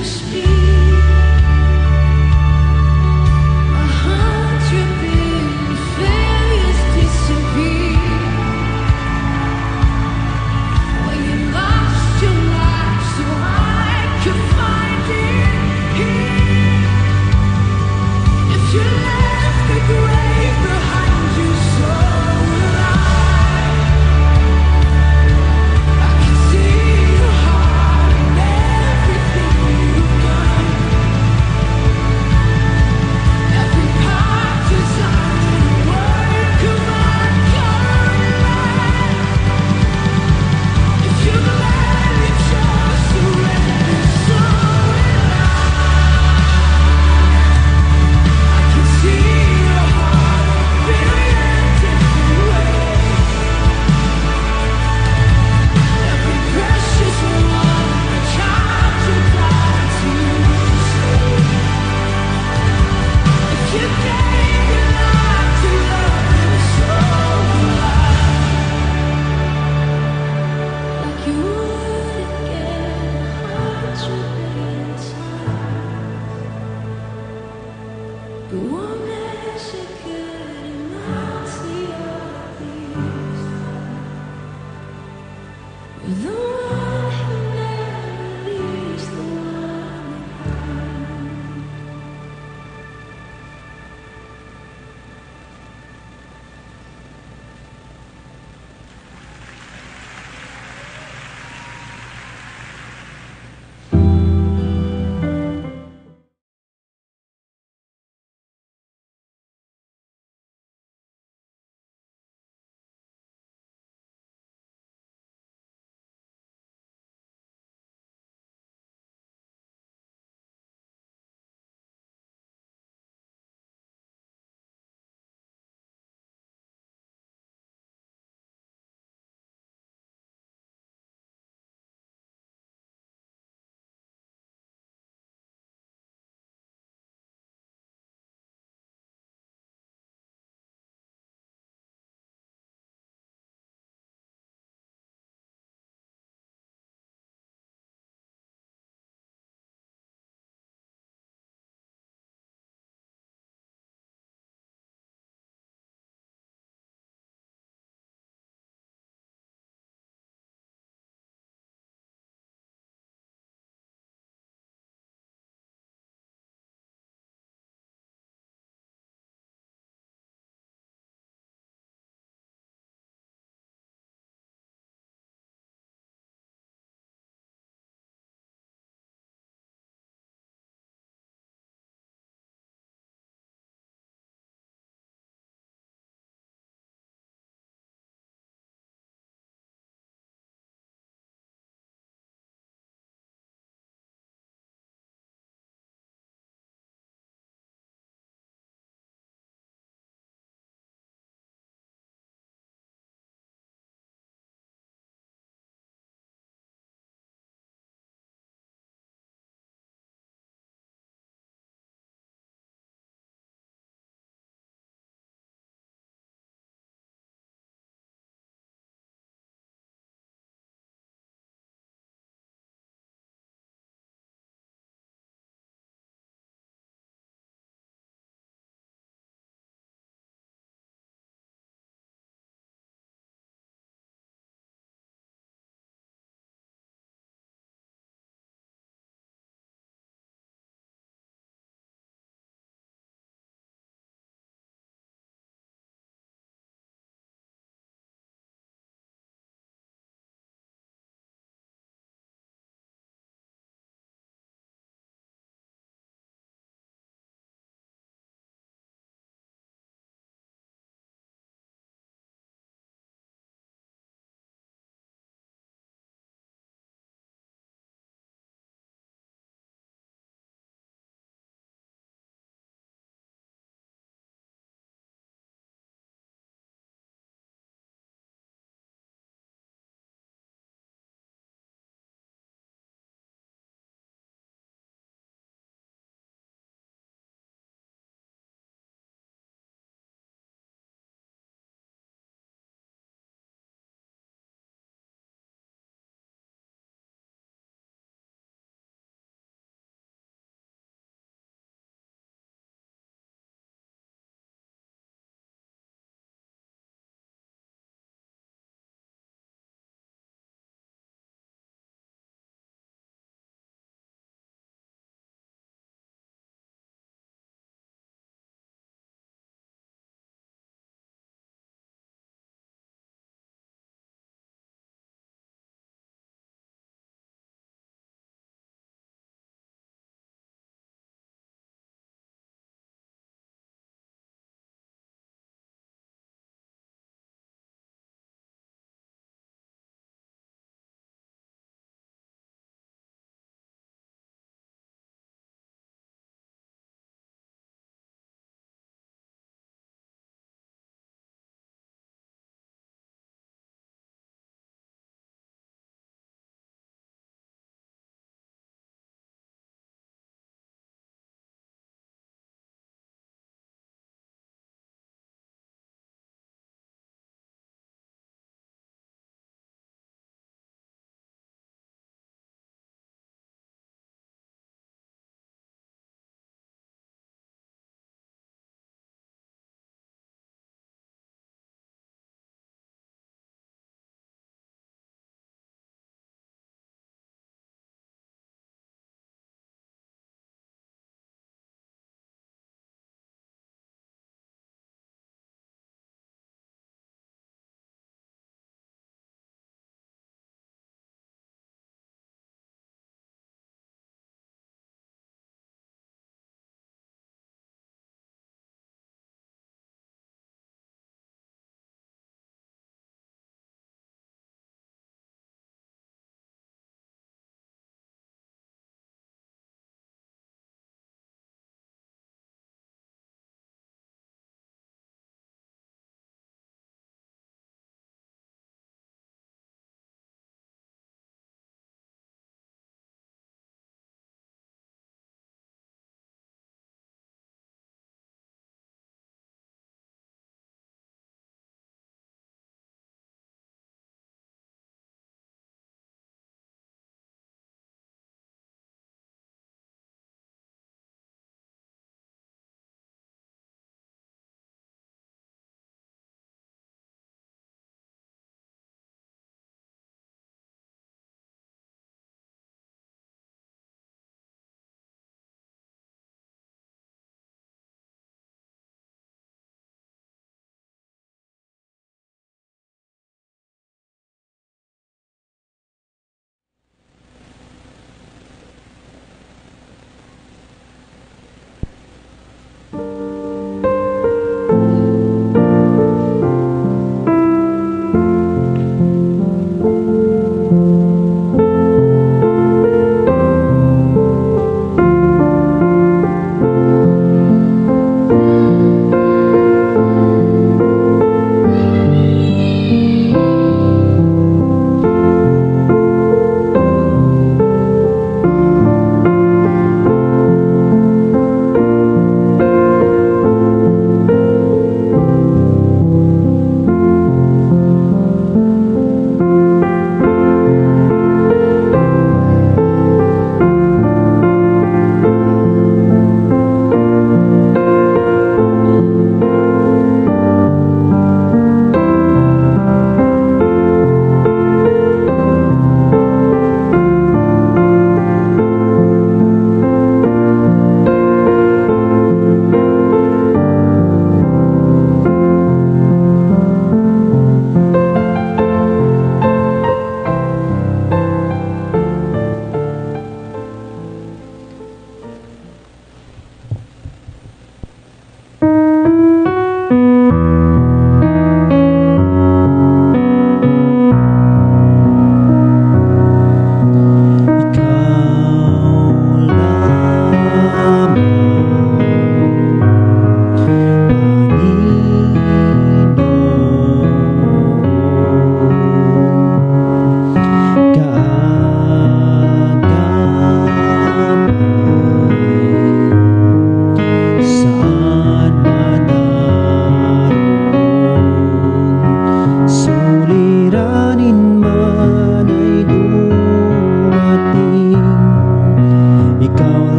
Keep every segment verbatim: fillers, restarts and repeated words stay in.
Everything you've done.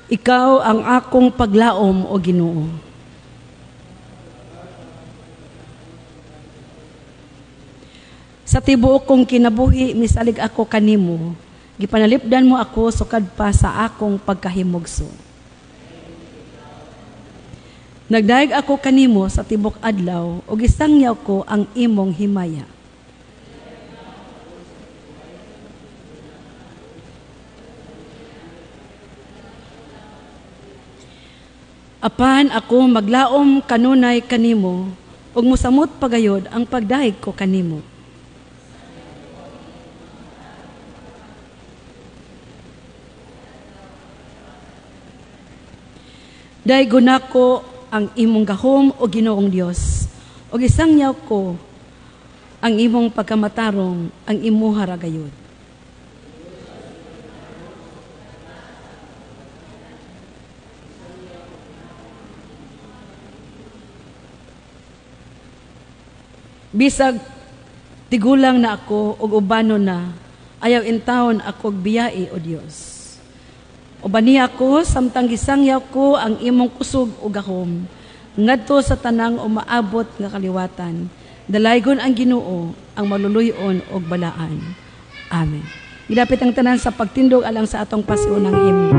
Ikaw ang akong paglaom o Ginoo. Sa tibuok kong kinabuhi, misalig ako kanimo. Gipanalipdan mo ako sukad pa sa akong pagkahimugso. Nagdaig ako kanimo sa tibok adlaw, o gisangyaw ko ang imong himaya. Apan ako maglaom kanunay kanimo, ug musamot pagayod ang pagdaig ko kanimo. Daigon ako ang imong gahom o Ginoong Dios, ug isangyaw ko ang imong pagkamatarong, ang imuha ragayod. Bisag tigulang na ako ug ubano na, ayaw intawon ako biyai o Dios. Ubani ako samtang gisangyaw ko ang imong kusog ug gahom ngadto sa tanang umaabot nga kaliwatan. Dalaygon ang Ginoo ang maluluyon og balaan. Amen. Gidapit ang tanan sa pagtindog alang sa atong pasiunang himno.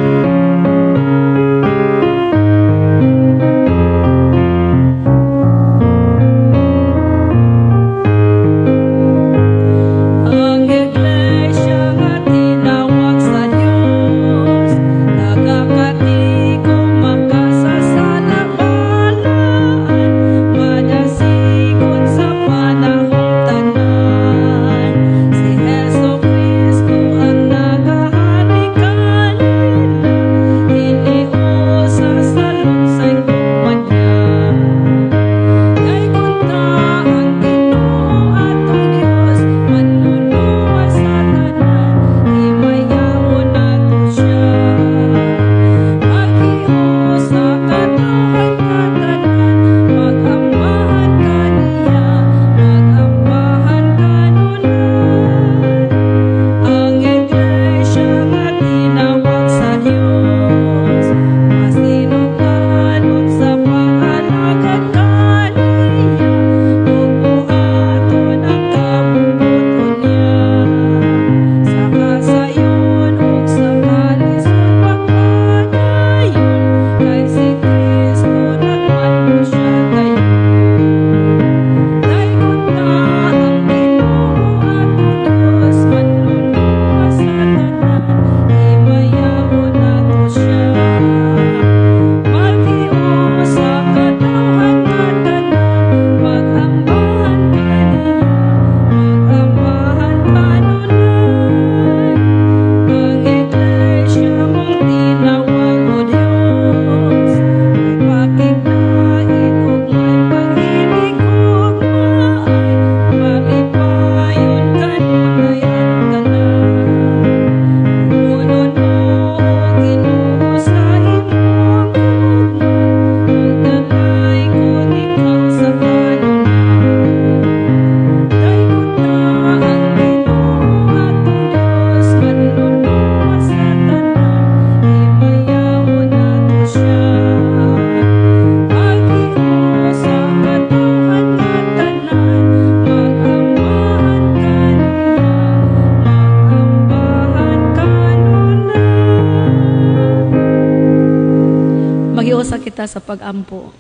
Kita sa pag-ampo.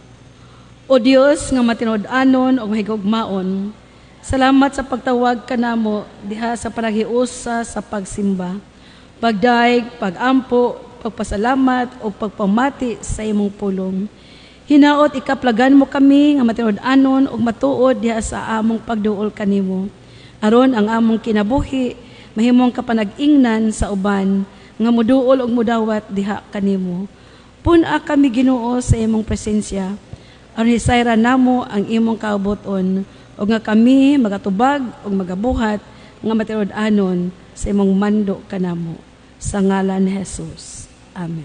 O Dios nga matinud-anon o mahigugmaon, salamat sa pagtawag kanamo diha sa panagiusa sa pagsimba, pagdaig, pag-ampo, pagpasalamat o pagpamati sa imong pulong. Hinaot ikaplagan mo kami nga matinud-anon og matuod diha sa among pagduol kanimo. Aron ang among kinabuhi mahimong kapanag-ingnan sa uban nga muduol og mudawat diha kanimo. Puna kami Ginoo sa imong presensya, aron hisayra namo ang imong kaubuton, o nga kami magatubag o magabuhat nga matinud-anon sa imong mando kanamo. Sa ngalan ni Jesus. Amen.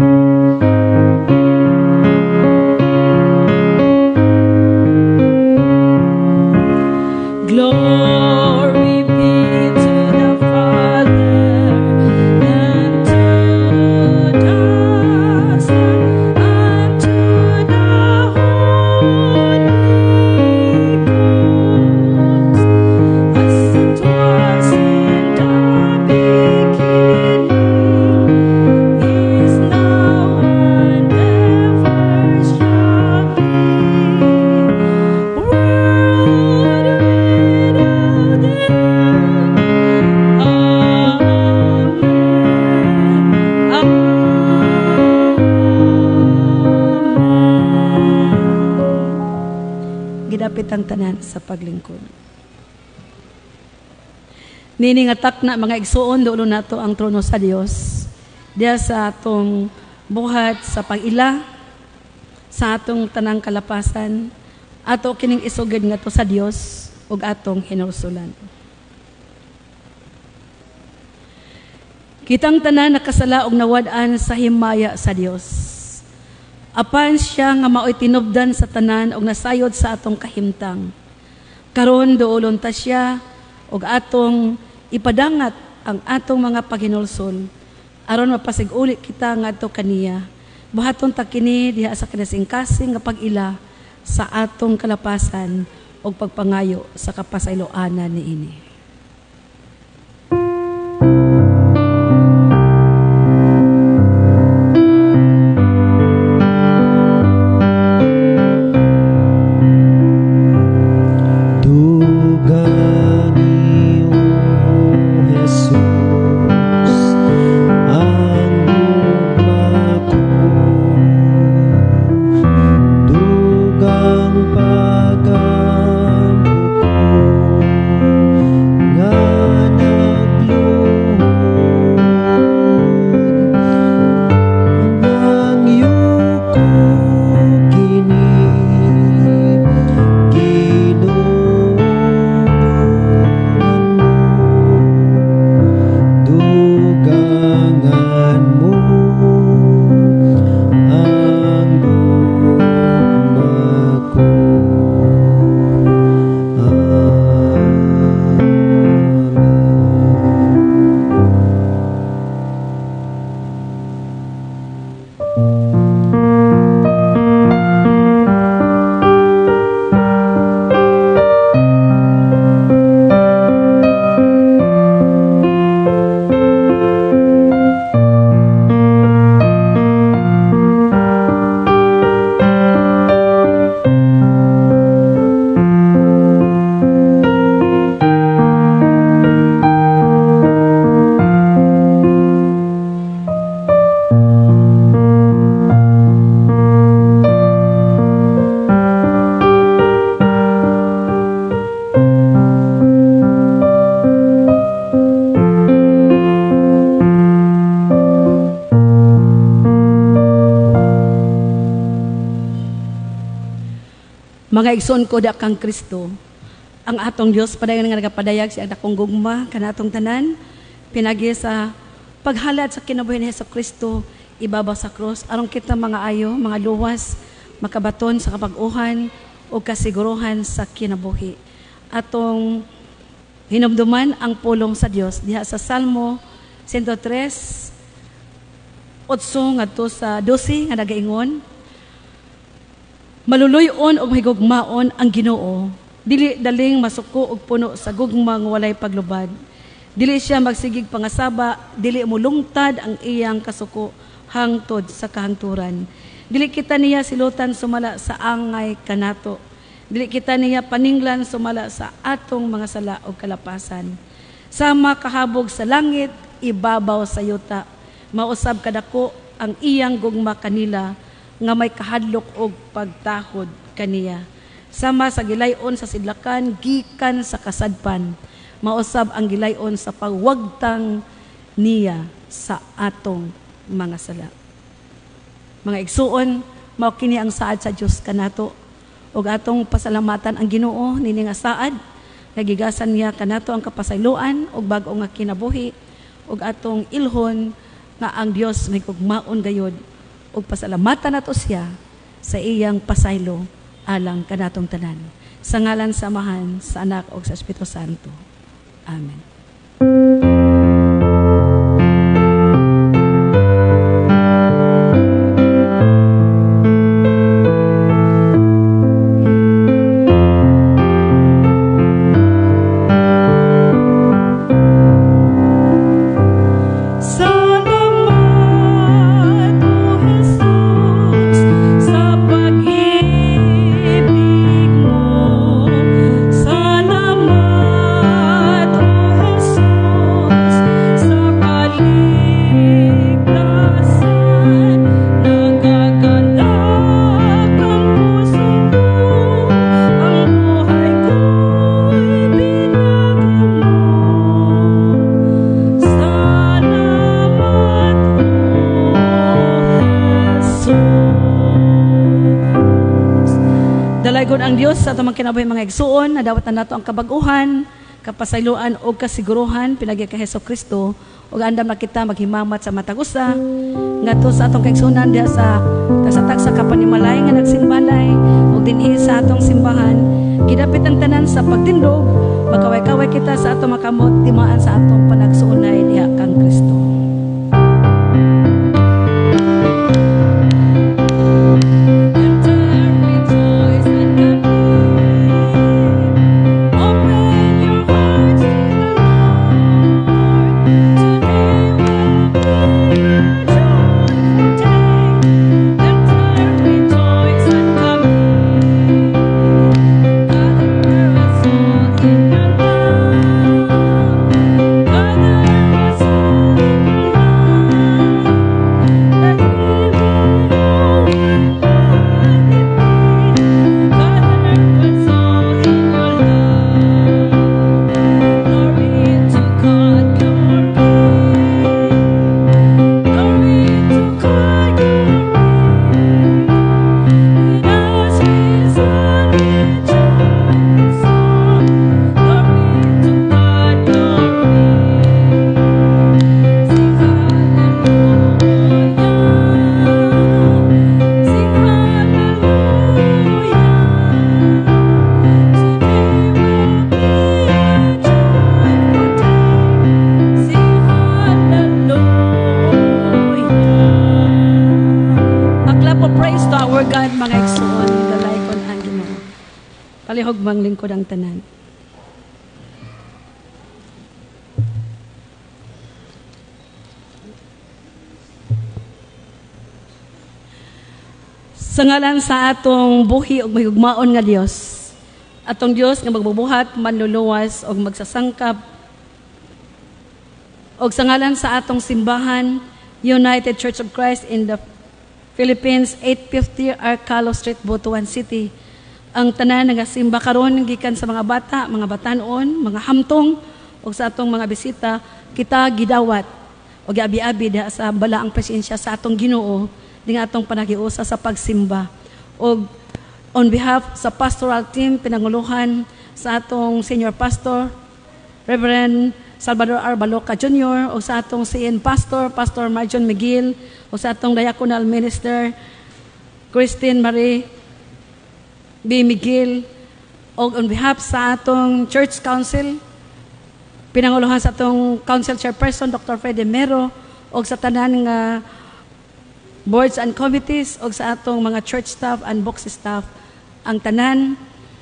Glory be to the Father and to the hapit ang tanan sa paglingkod. Nini nga takna mga igsuon dulo nato ang trono sa Dios. Diya sa atong buhat sa pag-ila, sa atong tanang kalapasan, ato kining isugid nga to sa Dios ug atong hinulsulan. Kitang tanan nakasala og nawad-an sa himaya sa Dios. Apan siya nga maoy tinubdan sa tanan og nasayod sa atong kahimtang. Karon duolon ta siya og atong ipadangat ang atong mga paghinulsol aron mapasig-uli kita ngadto kaniya. Buhaton ta kini diha sa kinasingkasing nga pag-ila sa atong kalapasan og pagpangayo sa kapasayloanan niini. Mga igsoon ko da kang Kristo, ang atong Dios padayon nga nagapadayag sa akong gugma kanatong tanan pinagi sa paghalad sa kinabuhi ni Jesucristo ibabaw sa krus aron kita mga ayo, mga luwas makabaton sa kapag-uhan o kasiguruhan sa kinabuhi. Atong hinumduman ang pulong sa Dios diha sa Salmo one oh three otso ngadto sa twelve nga nagaingon, maluluyon og higugmaon ang Ginoo, dili daling masuko og puno sa gugma nga walay paglubad. Dili siya magsigig pangasaba, dili mulungtad ang iyang kasuko hangtod sa kahangturan. Dili kita niya silutan sumala sa angay kanato. Dili kita niya paninglan sumala sa atong mga sala o kalapasan. Sama kahabog sa langit, ibabaw sa yuta. Mausab kadako ang iyang gugma kanila, nga may kahadlok og pagtahod kaniya. Sama sa gilayon sa sidlakan, gikan sa kasadpan, mausab ang gilayon sa pagwagtang niya sa atong mga sala. Mga igsuon, mao kini ang saad sa Dios kanato, og atong pasalamatan ang Ginoo nini nga saad, nagigasan niya kanato ang kapasayloan og bag-o nga kinabuhi, og atong ilhon nga ang Dios may kugmaon gayod ug pasalamatan nato siya sa iyang pasaylo alang kanatong tanan. Sa ngalan samahan sa Anak ug sa Espiritu Santo. Amen. Salamat, Gud ang Dios sa atong kinabuhi mga igsuon, nadawat na nato ang kabaguhan, kapasayloan o kasiguruhan pinagi kay Hesukristo ug andam na kita maghimamat sa matag usa ngadto sa atong kaigsunan diha sa kasatag sa kapanimalay nga nagsimbalay ug dinhi sa atong simbahan gidapit ang tanan sa pagtindog magkaway-kaway kita sa atong makamot timaan sa atong panagsuonay diha kang Kristo. Palihog lingkod ang tanan. Sa ngalan sa atong buhi ug mahigugmaon nga Dios, atong Dios nga magbubuhat, manluluwas ug magsasangkap, ug sa ngalan sa atong simbahan, United Church of Christ in the Philippines, eight fifty Arcalo Street, Butuan City, ang tanan nga simba karon gikan sa mga bata, mga batanon, mga hamtong ug sa atong mga bisita, kita gidawat o giabi-abi diha sa balaang presensya sa atong Ginoo dinhi atong panagiusa sa pagsimba. Og on behalf sa pastoral team pinanguluhan sa atong senior pastor Reverend Salvador R. Baloca Junior o sa atong C N pastor Pastor Marjon Miguel o sa atong diaconal minister Christine Marie B. Miguel, o on behalf sa atong Church Council, pinanguluhan sa atong Council Chairperson, Doctor Freddy Mero, o sa tanan nga boards and committees, o sa atong mga church staff and box staff, ang tanan,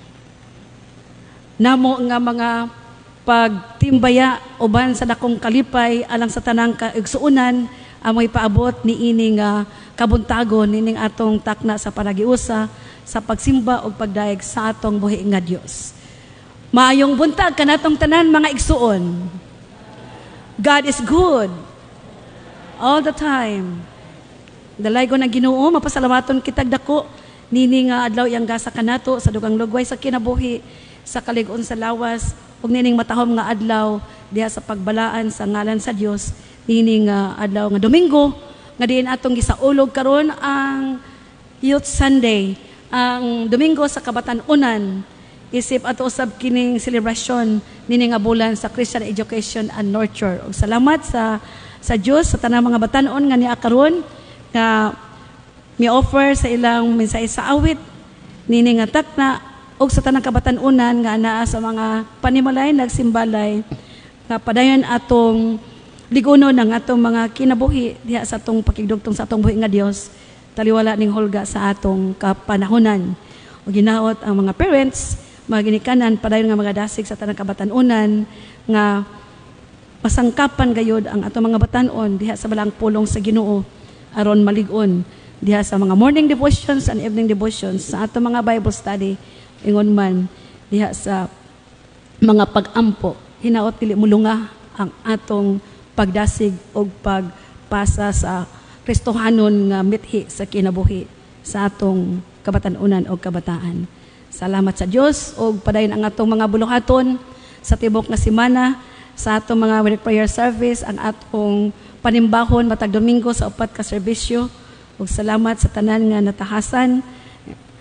namo nga mga pagtimbaya, uban sa dakong kalipay, alang sa tanang kaigsuunan, amoy paabot ni ini nga kabuntagon, nining atong takna sa panagiusa, sa pagsimba o pagdaig sa atong buhi nga Dios. Maayong buntag kanatong tanan mga igsuon. God is good all the time. Dalay ko na Ginoo, mapasalamaton kitag dako nini nga adlaw yang gasa kanato sa dugang lugway sa kinabuhi sa kalig-on sa lawas ug nining matahom nga adlaw diha sa pagbalaan sa ngalan sa Dios nini nga adlaw nga Domingo nga diin atong gisaulog karon ang Youth Sunday. Ang Domingo sa Kabatan-unan, isip ato usab kining selebrasyon nini nga bulan sa Christian Education and Nurture. Og salamat sa sa Dios sa tanang mga batan-on nga niya karon nga mi-offer sa ilang mensahe sa awit nini nga takna og sa tanang kabatan-unan nga anaa sa mga panimalay nagsimbalay nga padayon atong ligunon ng atong mga kinabuhi diha sa atong pakigdugtong sa atong buhi nga Dios. Taliwala ning hulga sa atong kapanahonan. O ginaot ang mga parents, mga ginikanan, padayon nga mga dasig sa tanang kabatan-unan, nga masangkapan gayod ang atong mga batanon diha sa balang pulong sa Ginoo aron malig-on diha sa mga morning devotions and evening devotions, sa atong mga Bible study, ingon man diha sa mga pag-ampo, hinaot dili mulunga ang atong pagdasig o pagpasa sa Kristohanon nga mithi sa kinabuhi sa atong kabatan-unan o kabataan. Salamat sa Dios o padayon ang atong mga buluhaton sa tibok nga semana sa atong mga prayer service, ang atong panimbahon matag Domingo sa upat ka serbisyo. Ug salamat sa tanan nga natahasan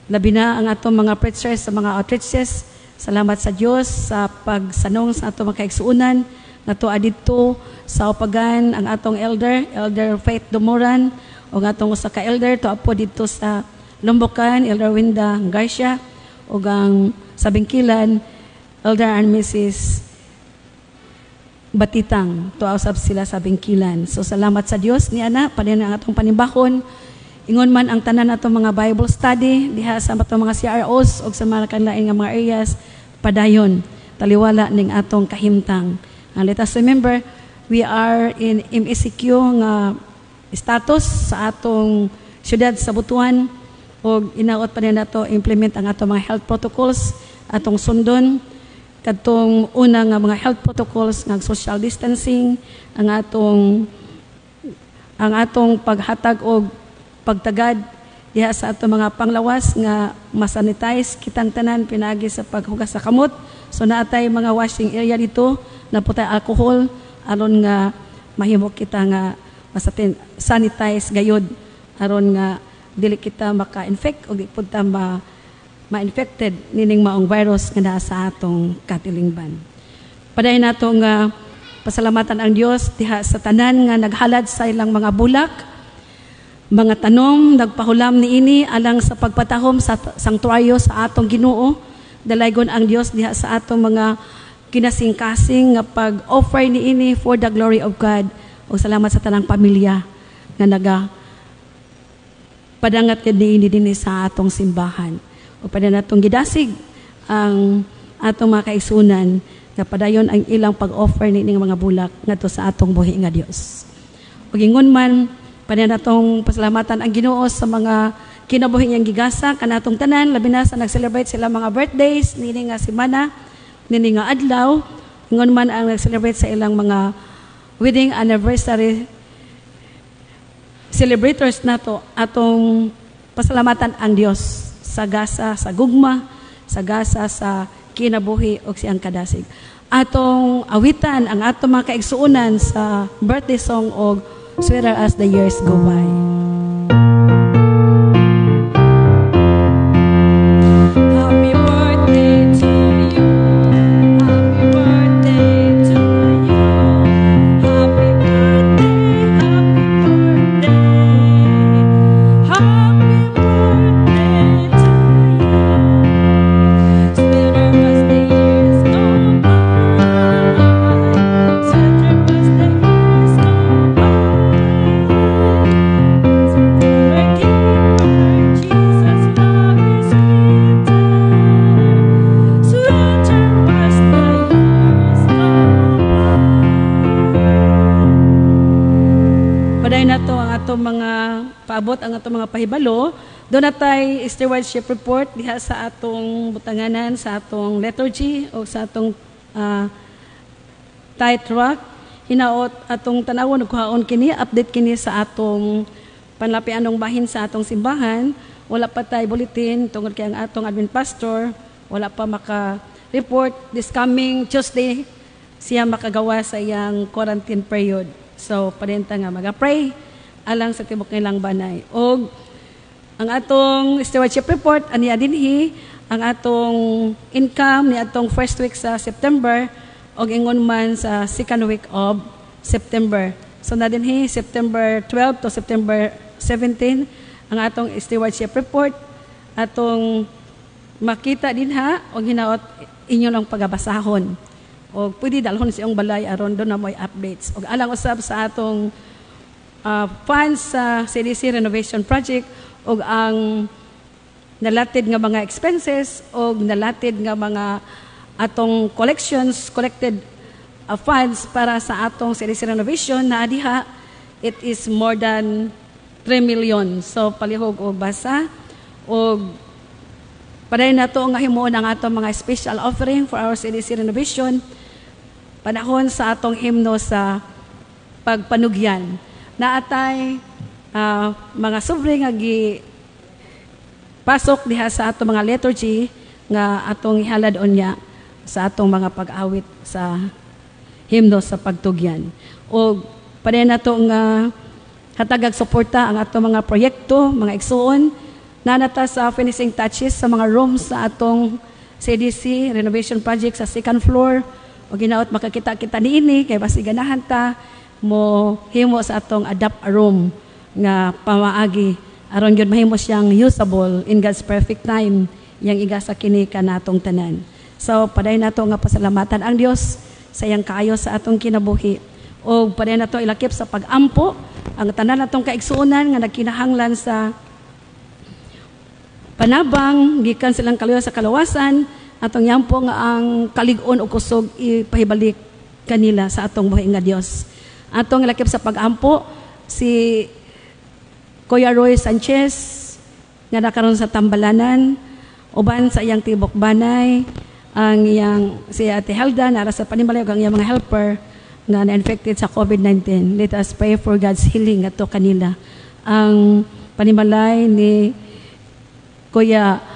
labi na ang atong mga preachers sa mga outreaches. Salamat sa Dios sa pagsanong sa atong mga kaigsuonan nato adito sa Upagan ang atong elder, Elder Faith Dumoran, o ang atong usa ka elder to apo dito sa Lumbukan, Elder Winda Garcia, o ang sa Bingkilan, Elder and Missus Batitang, to usab sila sa Bingkilan. So salamat sa Dios ni ana padin ang atong panimbahon. Ingon man ang tanan natong mga Bible study diha sa atong mga C R Os o sa mga kanlain nga mga areas padayon taliwala ning atong kahimtang. And let us remember we are in M E C Q nga status sa atong syudad sa Butuan o inaot pa rin nato implement ang atong mga health protocols atong sundon kadtong una nga mga health protocols nga social distancing ang atong ang atong paghatag og pagtagad diha sa ato mga panglawas nga masanitize kitang tanan pinagi sa paghugas sa kamot. So naatay mga washing area dito na putay alcohol aron nga mahimo kita nga masatin sanitize gayud aron nga dili kita maka-infect o di pud ta ma ma-infected nining maong virus nga naa sa atong katilingban. Paday nato nga pasalamatan ang Dios diha sa tanan nga naghalad sa ilang mga bulak, mga tanom, nagpahulam niini alang sa pagpatahom sa sanktuaryo sa atong Ginoo. Dalaygon ang Dios diha sa atong mga kinasing-kasing nga pag-offer niini for the glory of God. O salamat sa tanang pamilya nga naga padangat niini dinhi sa atong simbahan. O pada natong gidasig ang atong mga kaisunan nga padayon ang ilang pag-offer niini nga mga bulak ngadto sa atong buhi nga Dios. Ug ingon man pada natong pasalamatan ang Ginoo sa mga kinabuhi niyang gigasa kanatong tanan labi na sa nag-celebrate sila mga birthdays nini nga semana nini nga adlaw. Ingon man ang nag-celebrate sa ilang mga wedding anniversary celebrators nato atong pasalamatan ang Dios sa gasa sa gugma, sa gasa sa kinabuhi ug siyang kadasig. Atong awitan ang atong mga kaigsuonan sa birthday song og Sweeter as the Years Go By. Paabot ang atong mga pahibalo, doon natay stewardship report diha sa atong butanganan, sa atong liturgy o sa atong uh, tithe rock. Hinaot atong tanawon ug kuhaon kini, update kini sa atong panlapianong bahin sa atong simbahan. Wala pa tay bulletin tungod kay ang atong admin pastor wala pa maka-report this coming Tuesday siya makagawa sa iyang quarantine period. So parenta nga maga-pray alang sa tibok nilang banay. O ang atong stewardship report, aniya dinhi, ang atong income ni atong first week sa September o ingon man sa second week of September. So na dinhi, September twelve to September seventeen, ang atong stewardship report, atong makita din ha, o hinaot inyo lang pagabasahon. O pwede dalhon sa iyong balay aron doon na mo'y updates. O alang usab sa atong Uh, funds sa C D C Renovation Project o ang nalatid nga mga expenses o nalatid nga mga atong collections, collected uh, funds para sa atong C D C Renovation na adiha, it is more than three million. So palihog o basa o paday na to nga himuon ang atong mga special offering for our C D C Renovation panahon sa atong himno sa pagpanugyan. Naatay uh, mga sobre nga gi pasok diha sa atong mga liturgy nga atong ihalad unya sa atong mga pag-awit sa himno sa pagtugyan. O paday na to nga hatagag suporta ang atong mga proyekto, mga igsuon nanata sa finishing touches sa mga rooms sa atong C D C renovation project sa second floor. O ginaot makakita-kita niini kay basi ganahan ta mo himo sa atong adapt a room nga pamaagi aron gyud mahimo siyang usable in God's perfect time yang igasa kini kanatong tanan. So paday nato nga pasalamatan ang Dios sa iyang kaayo sa atong kinabuhi. O paday nato ilakip sa pag-ampo ang tanan natong kaigsuonan nga nagkinahanglan sa panabang gikan silang kaluya sa kalawasan atong yampo nga ang kalig-on o kusog ipahibalik kanila sa atong buhay nga Dios. Atong ilakip sa pag-ampo si Kuya Roy Sanchez nga nakaroon sa Tambalanan, uban sa iyang tibok banay, ang iyang si Ate Helda nara sa Panimalay ug ang iyang mga helper nga na-infected sa COVID nineteen. Let us pray for God's healing ato kanila. Ang Panimalay ni Kuya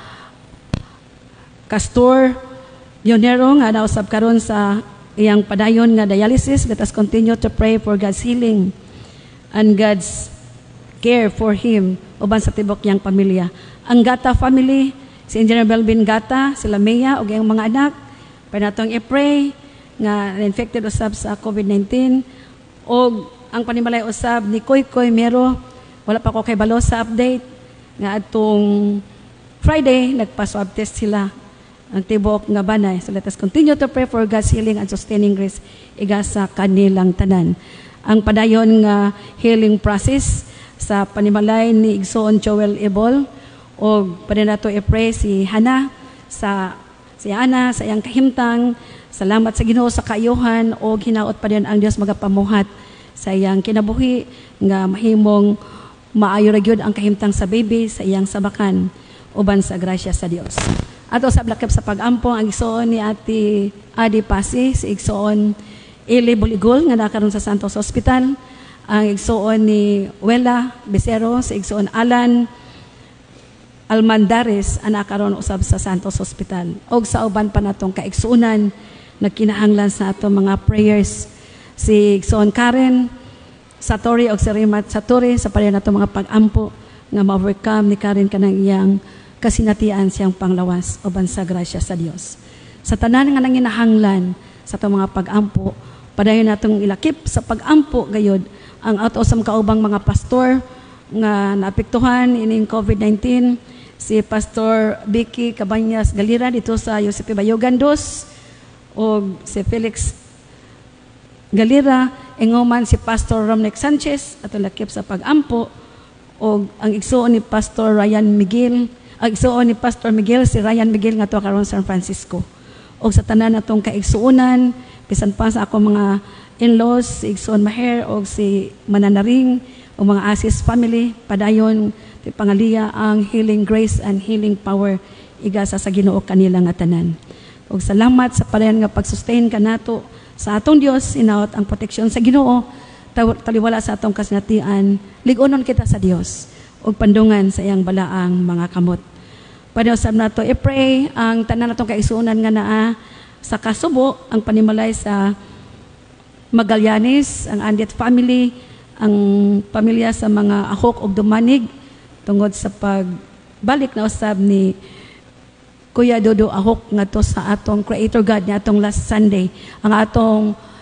Castor Yonero nga nausab karon sa iyang padayon nga dialysis. Let us continue to pray for God's healing and God's care for him uban sa tibok yang pamilya. Ang Gata family, si Engineer Belvin Gata, sila Mea ug iyang mga anak, panatong i-pray nga infected usab sa COVID nineteen og ang Panimalay usab ni Koy Koy Mero, wala pa ko kay balo sa update nga atong Friday nagpa-swab test sila ang tibok nga banay. So let us continue to pray for God's healing and sustaining grace iga sa kanilang tanan. Ang padayon nga healing process sa Panimalay ni Igsoon Joel Ebol o pwede nato i-pray si Hana sa si Ana sa iyang kahimtang. Salamat sa Ginoo sa kaayuhan o hinaot pa din ang Dios magapamuhat sa iyang kinabuhi nga mahimong maayo ra gyud ang kahimtang sa baby sa iyang sabakan uban sa grasya sa Dios. Ato sa blakip sa pag-ampo ang igsoon ni Ate Adi Pasi, si igsoon Eli Buligol nga nakaroon sa Santos Hospital, ang igsoon ni Wela Becero, si igsoon Alan Almandares ang nakaroon usab sa Santos Hospital. Og sa uban pa natong kaigsuonan nagkinahanglan sa ato mga prayers si igsoon Karen Satori og si Rimat Satori sa pare nato mga pag-ampo nga ma-overcome ni Karen kanang iyang kasinatian siyang panglawas uban sa grasya sa Dios. Sa tanan nga nanginahanglan sa atong mga pag-ampo, padayon natong ilakip sa pag-ampo gayud ang ato sa kaubang mga pastor nga naapektuhan ining COVID nineteen, si Pastor Vicky Cabanyas Galira dito sa Josep Bayogan dos o si Felix Galira, inguman si Pastor Romnick Sanchez at lakip sa pag-ampo o ang igsuon ni Pastor Ryan Miguel. Ang igsuon ni Pastor Miguel, si Ryan Miguel nga to karon San Francisco. O sa tanan natong kaigsuonan, bisan pa sa ako mga in-laws, si Igsoon Maher o si Mananaring o mga Asis family, padayon ti pangaliya ang healing grace and healing power igasa sa Ginoo kanila nga tanan. O salamat sa padayon nga pag-sustain kanato sa atong Dios, inaot ang proteksyon sa Ginoo, taliwala sa atong kasinatian, ligonon kita sa Dios ug pandungan sa iyang balaang mga kamot. Padayon nato i-pray ang tanan natong kaigsuonan nga naa sa Kasubo, ang Panimalay sa Magallanes, ang Andet family, ang pamilya sa mga ahok ug dumanig tungod sa pagbalik na usab ni Kuya Dodo Ahok nga to sa atong Creator God niya atong last Sunday, ang atong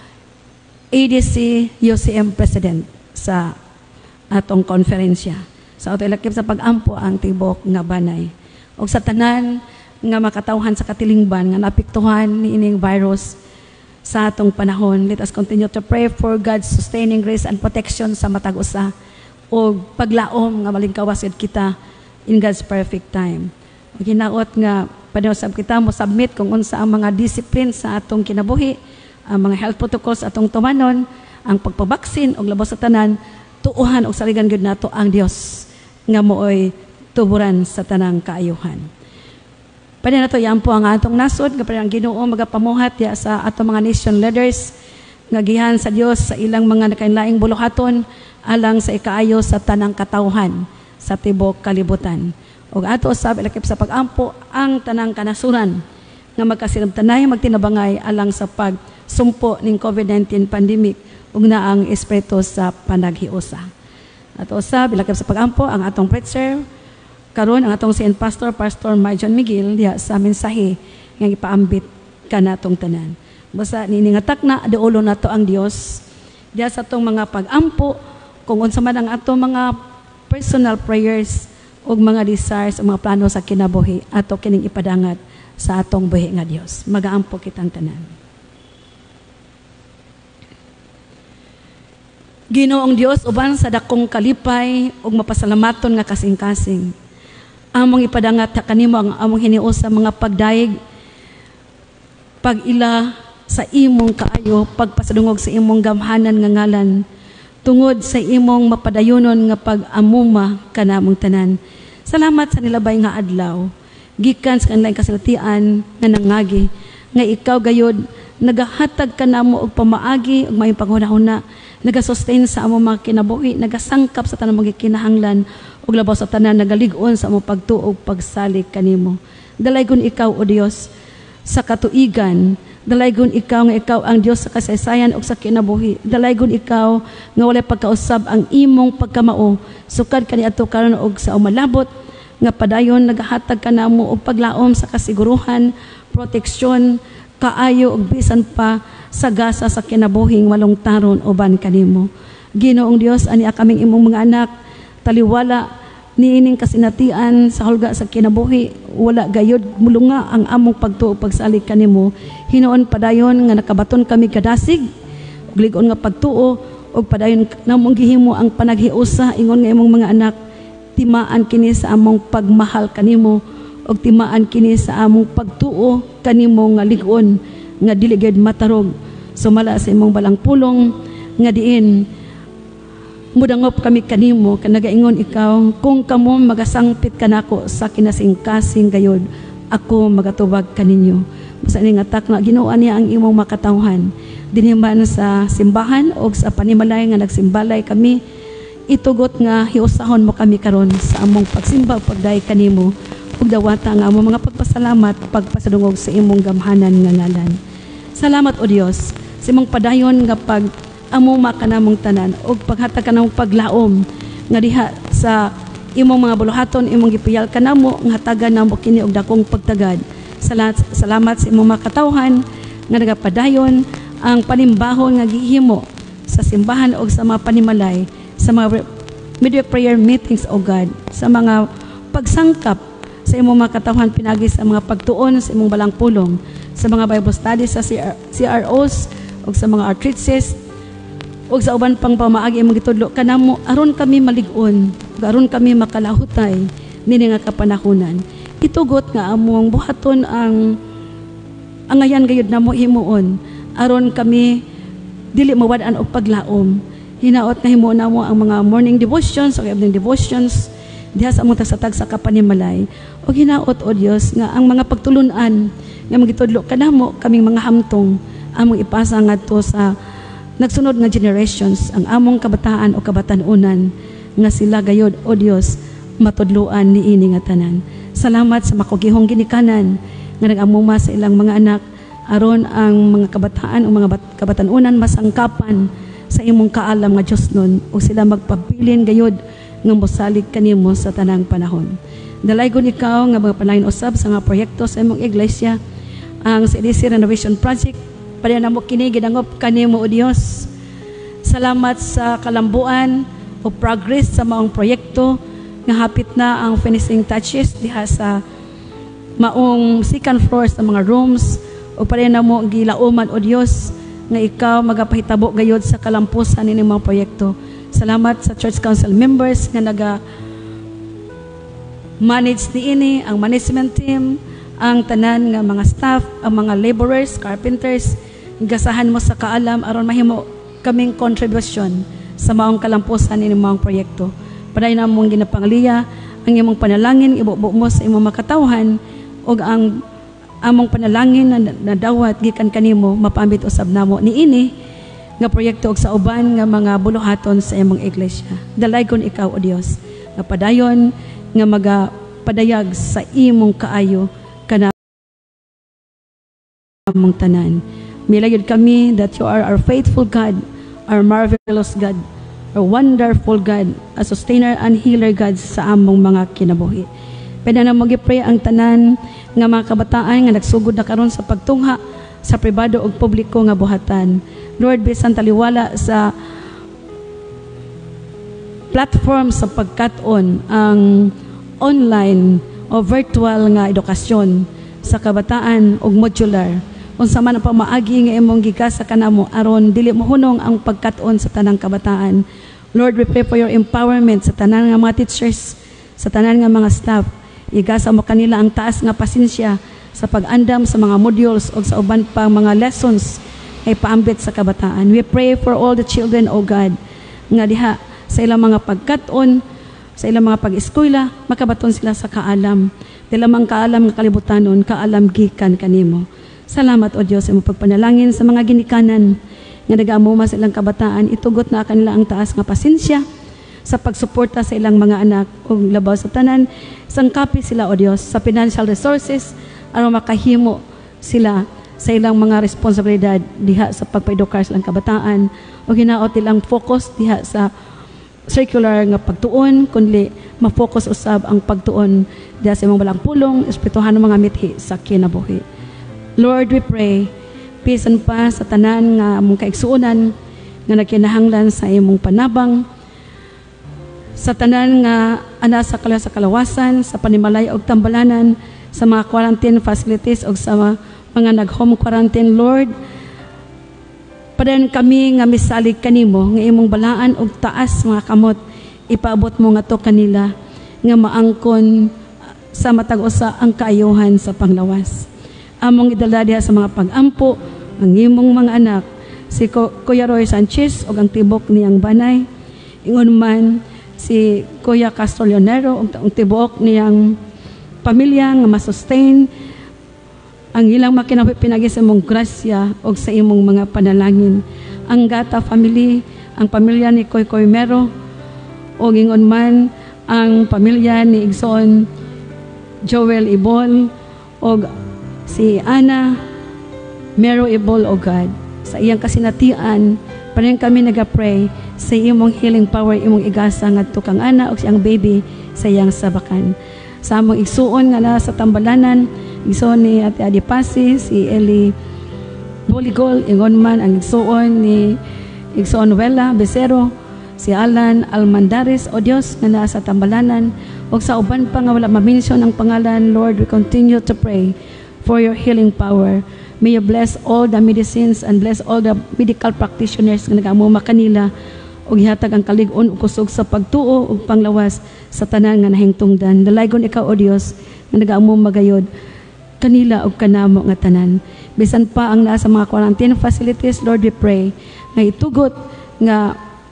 A D C U C M President sa atong konferensya. Sa ato ilakip sa pag-ampo ang tibok nga banay. O sa tanan nga makatawhan sa katilingban nga napiktuhan ni ining virus sa atong panahon. Let us continue to pray for God's sustaining grace and protection sa matag usa o paglaom nga malingkawas kita in God's perfect time. O hinaot nga paniusab kita mo submit kung unsa ang mga discipline sa atong kinabuhi, ang mga health protocols atong tumanon, ang pagpabaksin og labos sa tanan, tuuhan og saligan gyud nato ang Dios nga mooy tuburan sa tanang kaayuhan. Pwede na to yan po ang atong nasod, kapag ang Ginoo magapamuhat ya sa atong mga nation leaders, nga gihan sa Dios sa ilang mga nakainlaing buluhaton, alang sa ikaayo sa tanang katawhan sa tibok kalibutan. O ato sab ilakip sa pag-ampo ang tanang kanasuran, nga magkasinabtanay, magtinabangay alang sa pagsumpo ning COVID nineteen pandemic, ug na ang espiritu sa panaghiusa. Ato sab ilakip sa pag-ampo ang atong preacher, karon ang atong Saint Pastor Pastor Marjon Miguel diha sa mensahe nga ipaambit kanatong tanan. Basta niningatak na duulo nato ang Dios diha sa atong mga pag-ampo kung unsa man ang atong mga personal prayers ug mga desires ug mga plano sa kinabuhi ato kining ipadangat sa atong buhi nga Dios. Magaampo kitang tanan. Ginoong Dios uban sa dakong kalipay ug mapasalamaton nga kasing-kasing. Among ipadangat kanimo ang among hiniusa mga pagdaig, pag-ila sa imong kaayo, pagpasadungog sa imong gamhanan nga ngalan, tungod sa imong mapadayonon nga pag-amuma kanamong tanan. Salamat sa nilabay nga adlaw, gikan sa kanilang kasilatian nga nangagi, nga ikaw gayod nagahatag kanamo og pamaagi ug may panghunahuna, nagasustain sa among mga kinabuhi, nagasangkap sa tanang mga kinahanglan ug labaw sa tanan nagalig-on sa among pagtuo ug pagsalig kanimo. Dalaygon ikaw o Dios sa katuigan, dalaygon ikaw nga ikaw ang Dios sa kasaysayan ug sa kinabuhi, dalaygon ikaw nga walay pagkausab ang imong pagkamao sukad kaniadto karon og sa umalabot nga padayon nagahatag kanamo og paglaom sa kasiguruhan, proteksyon, kaayo ug bisan pa sagasa sa kinabuhing walong taron uban kanimo. Ginoong Dios, ani kaming imong mga anak, taliwala niining kasinatian sa hulga sa kinabuhi, wala gayud mulunga ang among pagtuo pagsalig kanimo. Hinoon padayon nga nakabaton kami kadasig ug lig-on nga pagtuo ug padayon namong gihimo ang panaghiusa ingon nga imong mga anak, timaan kini sa among pagmahal kanimo ug timaan kini sa among pagtuo kanimo nga lig-on nga dili gayud matarog. Sumala sa imong balang pulong nga diin mudangop kami kanimo kanagaingon ikaw, kung kamo magasangpit kanako sa kinasingkasing gayod, ako magatubag kaninyo. Basta ni nga tak na Ginoo niya ang imong makatawhan dinhi man sa simbahan o sa panimalay nga nagsimbalay kami, itugot nga hiusahon mo kami karon sa among pagsimba ug pagday kanimo ug dawata nga among mga pagpasalamat pagpasadungog sa imong gamhanan nga ngalan. Salamat o Dios sa imong padayon nga pag among makanamong tanan ug paghatag kanamong paglaom nga diha sa imong mga buluhaton imong gipiyal kanamo nga hatagan namo kini og dakong pagtagad. Salamat, salamat sa imong makatawhan nga nagapadayon ang panimbahon nga gihimo sa simbahan ug sa mga panimalay, sa mga media prayer meetings o God, sa mga pagsangkap sa imong makatawhan pinagi sa mga pagtuon sa imong balang pulong, sa mga Bible studies sa C R Os ug sa mga outreaches ug sa uban pang pamaagi imong gitudlo kanamo aron kami malig-on ug aron kami makalahutay nini nga kapanahunan. Itugot nga among buhaton ang angayan gayud namo himuon aron kami dili mawad-an og paglaom. Hinaot nga himuon namo ang mga morning devotions o evening devotions diha sa among tagsatag sa kapanimalay. O hinaot o Dios nga ang mga pagtulunan nga magitudlo kanamo kaming mga hamtong among ipasa ngadto sa nagsunod nga generations, ang among kabataan o kabatanunan nga sila gayod o Dios matudluan niini nga tanan. Salamat sa makugihong ginikanan nga nagamuma sa ilang mga anak aron ang mga kabataan o mga kabatanunan masangkapan sa imong kaalam nga Dios nun o sila magpabilin gayod nga mosalig kanimo sa tanang panahon. Dalaygon ikaw nga mga palain usab sa nga proyekto sa imong iglesia, ang C D C Renovation Project, padayon namo kini gidangop kanimo o Dios. Salamat sa kalambuan o progress sa maong proyekto nga hapit na ang finishing touches diha sa maong second floor sa mga rooms o padayon namo gilauman o Dios nga ikaw magapahitabo gayod sa kalampusan ini mga proyekto. Salamat sa church council members nga naga manage niini, ang management team, ang tanan nga mga staff, ang mga laborers, carpenters, gasahan mo sa kaalam aron mahimo kaming contribution sa maong kalampusan ini mga proyekto. Paday na mong ginapangaliya ang imong panalangin ibubo mo sa imong makatawhan ug ang among panalangin na nadawat gikan kanimo mapambit usab namo niini nga proyekto og sa uban nga mga buluhaton sa imong iglesia. Dalaygon ikaw o Dios nga padayon nga magapadayag sa imong kaayo kanamong tanan. Milayod kami that you are our faithful God, our marvelous God, our wonderful God, a sustainer and healer God sa among mga kinabuhi. Pwede na mag-pray ang tanan nga mga kabataan nga nagsugod na karon sa pagtungha sa pribado ug publiko nga buhatan. Lord, bisan taliwala sa platform sa pagkat-on ang online o virtual nga edukasyon sa kabataan ug modular. Unsa man ang pamaagi nga imong gigasa kanamo aron dili mohunong ang pagkat-on sa tanang kabataan. Lord, we pray for your empowerment sa tanan nga mga teachers, sa tanan nga mga staff. Igasa mo kanila ang taas nga pasensya sa pag-andam sa mga modules o sa uban pang mga lessons ay paambit sa kabataan. We pray for all the children, O God, nga diha sa ilang mga pagkat-on, sa ilang mga pag-eskwela, makabaton sila sa kaalam. Dila mang kaalam nga kalibutanon, kaalam gikan kanimo. Salamat, O Diyos, sa imong pagpanalangin sa mga ginikanan nga nagaamuma sa ilang kabataan. Itugot na kanila ang taas nga pasensya sa pagsuporta sa ilang mga anak o labaw sa tanan. Sangkapi sila, O Diyos, sa financial resources aron makahimo sila sa ilang mga responsibilidad diha sa pagpaedukar sa ilang kabataan o hinaot ilang focus diha sa circular nga pagtuon, kundi ma-focus usab ang pagtuon diha sa imong balang pulong, espirituhan ng mga mithi sa kinabuhi. Lord, we pray, pisan pa sa tanan nga among kaigsuonan nga nagkinahanglan sa imong panabang, sa tanan nga ana sa kala sa kalawasan, sa panimalay og tambalanan, sa mga quarantine facilities og sa mga nag-home quarantine, Lord, padayon kami nga misalig kanimo nga imong balaan og taas mga kamot, ipaabot mo nga to kanila nga maangkon sa matag usa ang kaayuhan sa panglawas. Among idala diha sa mga pag-ampo ang imong mga anak, si Kuya Roy Sanchez o ang tibok niyang banay, ingon man si Kuya Castro Leonero o ang tibok niyang pamilya nga masustain ang ilang makinabuhi pinagi sa imong grasya o sa imong mga panalangin. Ang Gata family, ang pamilya ni Koy Koy Mero o ingon man ang pamilya ni Igsoon Joel Ibol o si Ana Mero Ibol, O God, sa iyang kasinatian, parin kami nagapray sa imong healing power, imong igasa ngadto kang ana o siyang baby sa iyang sabakan. Sa among igsuon nga na sa tambalanan, igsuon ni Ate Adipasi, si Eli Boligol, ingon man ang igsuon ni Igsoon Wela Becero, si Alan Almandares, O Dios, nga na sa tambalanan, o sa uban pa nga wala ma-mention ang pangalan. Lord, we continue to pray for your healing power. May you bless all the medicines and bless all the medical practitioners nga nag-amuma kanila o gihatag ang kalig-on o kusog sa pagtuo o panglawas sa tanan nga nahingtungdan. Dalaygon ikaw, O Dios, nga nag-amuma magayod kanila o kanamo nga tanan. Bisan pa ang nasa mga quarantine facilities, Lord, we pray nga itugot nga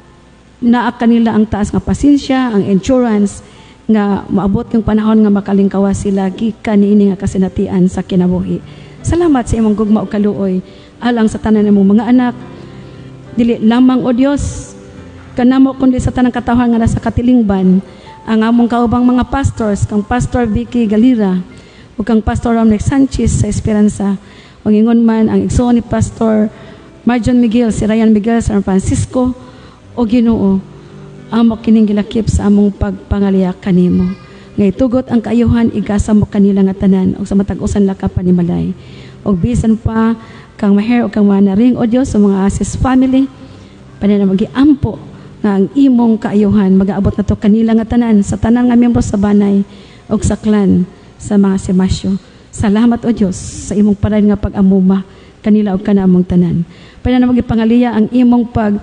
naa kanila ang taas nga pasensya, ang insurance, nga maabot yung panahon nga makalingkawas sila gikan niini nga kasinatian sa kinabuhi. Salamat sa imong gugma o kaluoy alang sa tanan nimong mga anak, dili lamang, O Dios, kanamo kundi sa tanang katawhan nga nasa katilingban, ang among kaubang mga pastors, kang Pastor Vicky Galira o kang Pastor Romney Sanchez sa Esperanza, o ingon man ang igsoon ni Pastor Marjon Miguel, si Ryan Miguel sa San Francisco, o Ginoo, amo kining gilakip sa among pagpangaliak kanimo. Nga itugot ang kaayuhan, igasa mo kanila nga tanan o sa matag-usan laka panimalay. O bisan pa kang maher o kang manaring, O Diyos, sa mga Asis family, panin na mag-iampo nga ang imong kaayuhan, mag-aabot na to kanila nga tanan sa tanan nga miyembro sa banay o sa clan sa mga semasyo. Salamat, O Diyos, sa imong paran nga pag-amuma kanila o kanamong tanan. Panin na mag-ipangaliya ang imong pag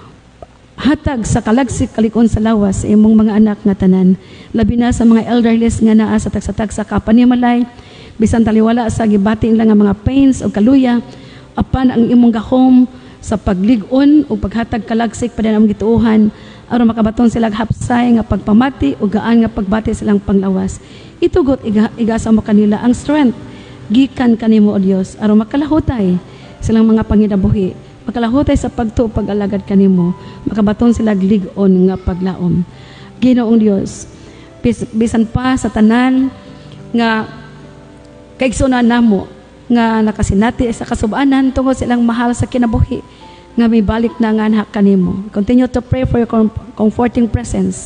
hatag sa kalagsik kalikon sa lawas sa imong mga anak nga tanan, labi na sa mga elderlies nga naa sa tagsatag sa kapanimalay, bisan taliwala sa gibating lang nga mga pains o kaluya, apan ang imong gahom sa paglig-on o paghatag kalagsik pa din ang gituuhan aron makabaton sila hapsay nga pagpamati o gaan nga pagbati silang panglawas. Itugot iga, igasa mo kanila ang strength gikan kanimo, O Dios, aron makalahutay silang mga panginabuhi, makalahutay sa pagtuo pag-alagad kanimo, makabaton sila lig-on nga paglaom. Ginoong Dios, bis, bisan pa sa tanan nga kaigsunan namo nga nakasinati sa kasubanan tungod silang mahal sa kinabuhi nga may balik na nga anak kanimo. Continue to pray for your comforting presence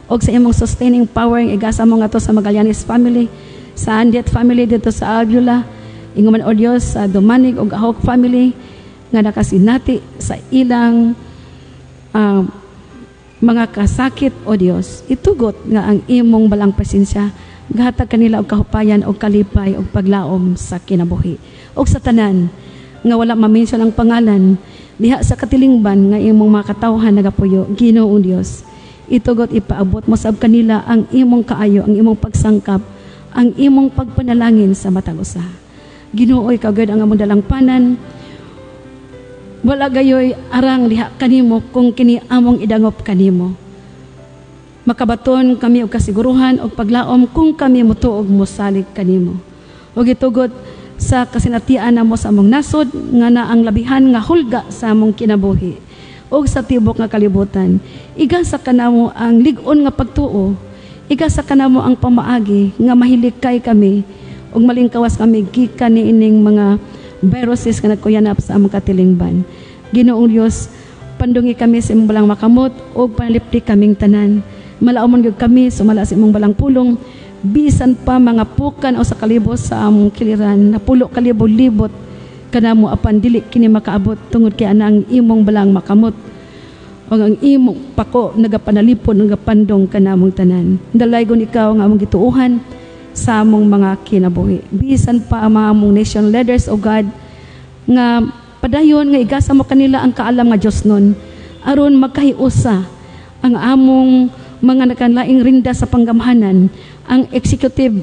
og sa imong sustaining power ang igasa mo nga to sa Magallanes family, sa Andiat family dito sa Aglula, ingon man o Dios sa Dumanig og Ahok family nga nakasinati sa ilang uh, mga kasakit o Dios. Itugot nga ang imong balang presensya gahatag kanila og kahupayan og kalipay og paglaom sa kinabuhi. Og sa tanan nga wala ma-mention ang pangalan diha sa katilingban nga imong mga katawhan nagapuyo, Ginoong Dios. Itugot ipaabot mo sab kanila ang imong kaayo, ang imong pagsangkap, ang imong pagpanalangin sa matag usa. Ginoo, ikaw gid ang among dalangpanan. Wala gayoy arang diha kanimo kung kini among idangop kanimo. Makabaton kami og kasiguruhan og paglaom kung kami motuog mosalig kanimo. Og itugot sa kasinatian namo sa among nasod nga na ang labihan nga hulga sa among kinabuhi og sa tibok nga kalibutan. Igasa kanamo ang lig-on nga pagtuo, igasa kanamo ang pamaagi nga mahilikay kami ug malingkawas kami gikan niining mga viruses nga nagkuyanap sa among katilingban. Ginoong Dios, pandungi kami sa imong balang makamot ug panalipdi kaming tanan. Malaumon gyud kami sumala sa imong balang pulong bisan pa mga pukan o sa kalibos sa among kiliran na pulo kalibo-libot kanamo apan dili kini makaabot tungod kay anang imong balang makamot o ang imong pako nagapanalipon nagapandong kanamong tanan. Dalaygon ikaw nga among gituuhan sa among mga kinabuhi. Bisan pa ang mga among nation leaders o God nga padayon nga igasa mo kanila ang kaalam nga Dios nun aron magkahiusa ang among mga nakanlaing rinda sa panggamhanan, ang executive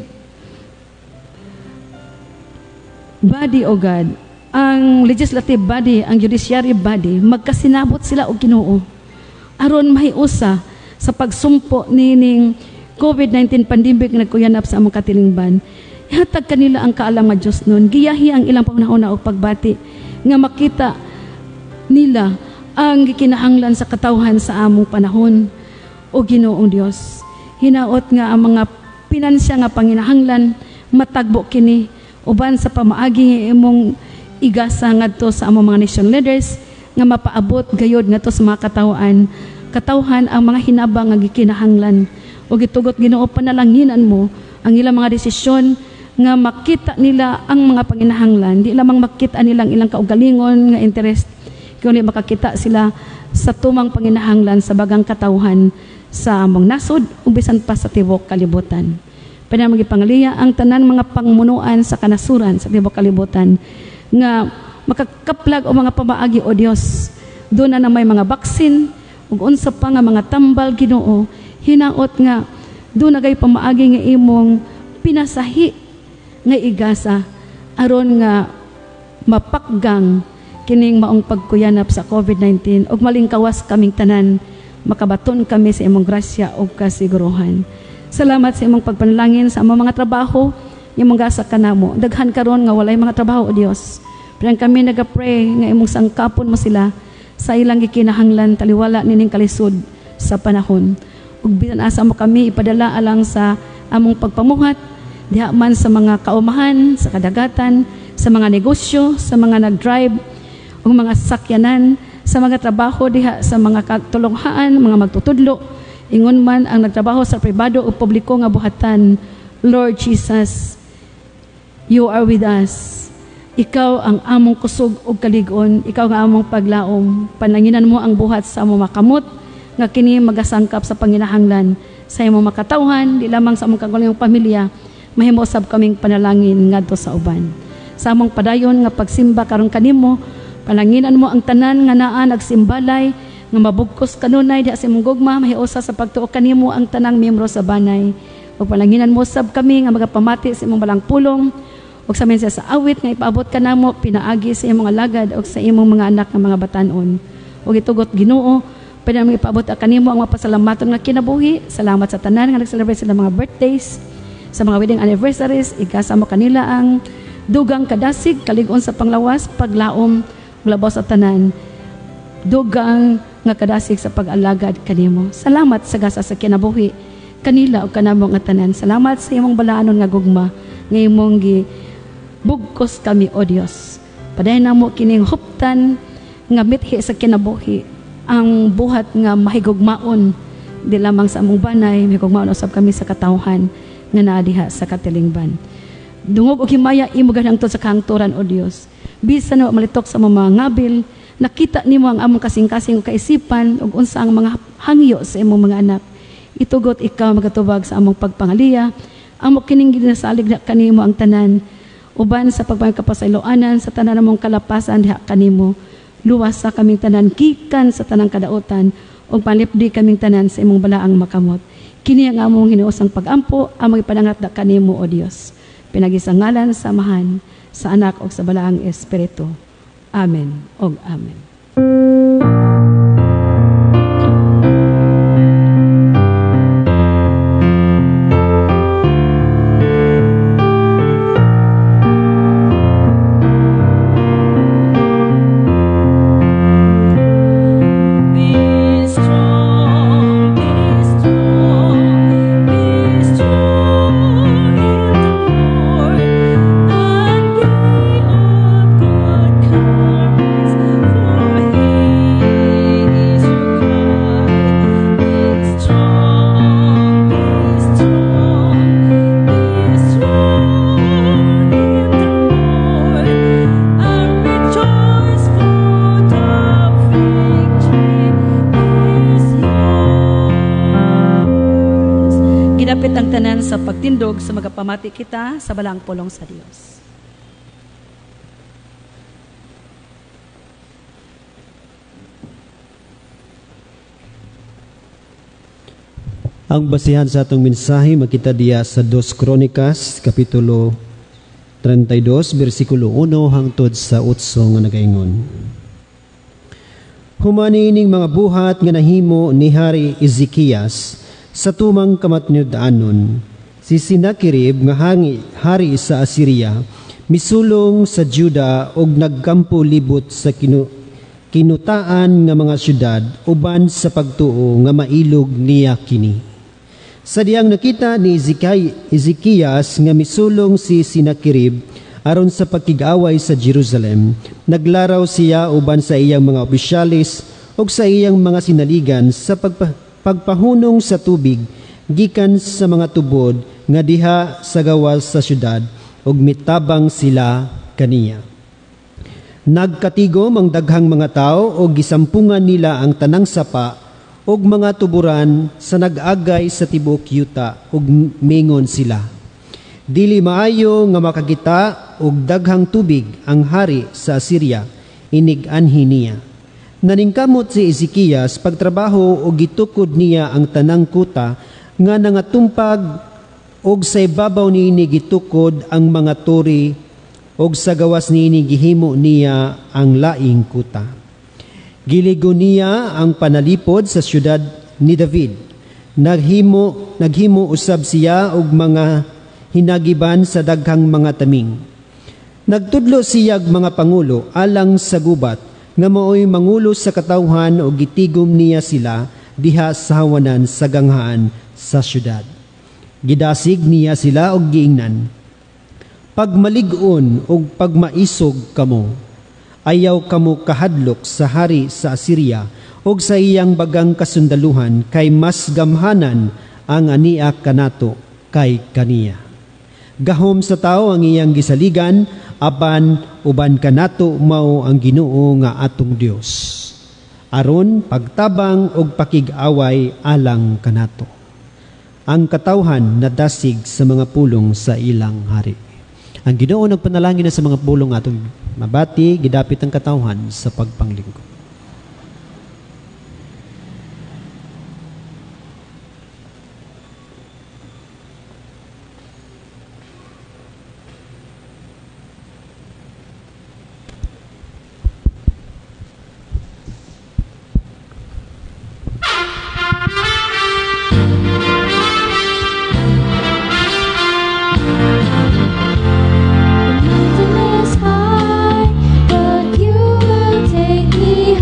body o God, ang legislative body, ang judiciary body, magkasinabot sila og Ginoo aron mahiusa sa pagsumpo nining COVID nineteen pandemic nga nagkuyanap sa among katilingban. Ihatag kanila ang kaalam nga Dios nun, giyahi ang ilang pangunahuna og pagbati nga makita nila ang gikinahanglan sa katawhan sa among panahon. O Ginoong Dios, hinaot nga ang mga pinansya nga panginahanglan matagbo kini uban sa pamaagi imong igasa ngadto sa among mga nation leaders nga mapaabot gayod ngadto sa mga katawhan katawhan ang mga hinabang nga gikinahanglan. O gitugot Ginoo, panalanginan mo ang ilang mga desisyon nga makita nila ang mga panginahanglan, di lamang makita nilang ilang kaugalingon nga interest, kundi makakita sila sa tumang panginahanglan sa bagang katawhan sa among nasod ubisan pa sa tibok kalibutan. Pwede magipangaliya ang tanan mga pangmunuan sa kanasuran sa tibok kalibutan nga makakaplag o mga pamaagi o Dios. Doon na na may mga baksin ug unsa pa nga mga tambal Ginoo, hinaot nga doon na gay pamaagi nga imong pinasahi nga igasa aron nga mapakgang kining maong pagkuyanap sa COVID nineteen ug malingkawas kaming tanan, makabaton kami sa imong grasya o kasiguruhan. Salamat sa imong pagpanalangin sa among mga trabaho, imong gasa kanamo. Daghan karon nga walay mga trabaho o Dios. Pero kami nagapray nga imong sangkapon mo sila sa ilang gikinahanglan taliwala nining kalisod sa panahon. Ug bisan asa mo kami ipadala alang sa among pagpamuhat diha man sa mga kaumahan, sa kadagatan, sa mga negosyo, sa mga nagdrive ug mga sakyanan, sa mga trabaho diha sa mga katulunghaan, mga magtutudlo, ingon man ang nagtrabaho sa pribado o publiko nga buhatan. Lord Jesus, you are with us. Ikaw ang among kusog ug kalig-on, ikaw nga among paglaom. Pananginan mo ang buhat sa among makamot nga kini magasangkap sa panginahanglan sa imong makatawhan, di lamang sa among kagulong pamilya, mahimo sab kaming panalangin ngadto sa uban. Sa among padayon nga pagsimba karon kanimo, palanginan mo ang tanan nga naa nagsimbalay nga mabugkos kanunay diha sa imong gugma, mahiusa sa pagtuo kanimo ang tanang miyembro sa banay. Ug palanginan mo sab kami nga magapamati sa imong balang pulong ug sa mensa sa awit nga ipaabot kanamo pinaagi sa imong alagad ug sa imong mga anak nga mga batan-on. Ug itugot Ginoo, pwede mo ipaabot kanimo ang mga pasalamaton nga kinabuhi. Salamat sa tanan nga nag-celebrate sila mga birthdays, sa mga wedding anniversaries, igasa mo kanila ang dugang kadasig, kalig-on sa panglawas, paglaom labaw sa tanan, dugang nga kadasig sa pag-alagad kanimo. Salamat sa gasa sa kinabuhi kanila o kanamo nga tanan. Salamat sa imong balaanon nga gugma nga imong gi bugkos kami o Dios. Padayon namo kining huptan nga mithi sa kinabuhi, ang buhat nga mahigugmaon di lamang sa among banay, may kung maunusap kami sa katawhan nga naa diha sa katilingban. Dungog og himaya imo ganang sa kahangturan o Dios. Bisan na malitok sa mga ngabil, nakita nimo ang among kasing-kasing o kaisipan ug unsa ang mga hangyo sa imong mga anak. Itugot ikaw magatubag sa among pagpangaliya, amo kining ginasalig na kanimo ang tanan, uban sa pagpangkapasayloanan sa tanan namong kalapasan diha kanimo. Luwas sa kaming tanan gikan sa tanang kadaotan ug palipdi kaming tanan sa imong balaang makamot. Kini ang among hinuosang pagampo, among ipadangat da kanimo o Dios. Pinagisangalan sa Amahan, sa Anak ug sa balaang Espiritu. Amen ug amen. Gidapit ang tanan sa pagtindog sa magapamati kita sa balaang pulong sa Dios. Ang basihan sa atong mensahe makita diya sa Dos Kronikas, Kapitulo thirty-two, versikulo one hangtod sa eight nga nagaingon. Humani ining mga buhat nga nahimo ni Hari Ezekias sa tumang kamatnud-anon, si Sennacherib nga hangi hari sa Assyria misulong sa Juda og nagkampo libot sa kinu, kinutaan nga mga syudad uban sa pagtuo nga mailog niya kini. Sa diyang nakita ni Ezekias nga misulong si Sennacherib aron sa pagkig-away sa Jerusalem, naglaraw siya uban sa iyang mga opisyalis ug sa iyang mga sinaligan sa pagpa pagpahunong sa tubig gikan sa mga tubod nga diha sa gawas sa syudad ug mitabang sila kaniya. Nagkatigom ang daghang mga tao ug gisampungan nila ang tanang sapa ug mga tuburan sa nag-agay sa tibuok yuta ug mingon sila. Dili maayo nga makakita og daghang tubig ang hari sa Assyria, inig-anhi niya. Naningkamot si Ezekias pagtrabaho o gitukod niya ang tanang kuta nga nangatumpag og sa ibabaw niini gitukod ang mga tori og sa gawas niini gihimo niya ang laing kuta. Giligo niya ang panalipod sa syudad ni David. Naghimo naghimo usab siya og mga hinagiban sa daghang mga taming. Nagtudlo siyag mga pangulo alang sa gubat nga maoy mangulo sa katawhan o gitigom niya sila diha sa hawanan sa ganghaan sa syudad. Gidasig niya sila og giingnan. Pagmalig-on o pagmaisog kamo, ayaw kamo kahadlok sa hari sa Assyria o sa iyang bagang kasundaluhan kay mas gamhanan ang ania kanato kay kaniya. Gahom sa tao ang iyang gisaligan, apan uban kanato mao ang Ginoo nga atong Dios. Aron pagtabang og pakig-away alang kanato. Ang katawhan nadasig sa mga pulong sa ilang hari. Ang Ginoo nagpanalangin na sa mga pulong atong mabati, gidapit ang katawhan sa pagpanglingkod. High, but you will take me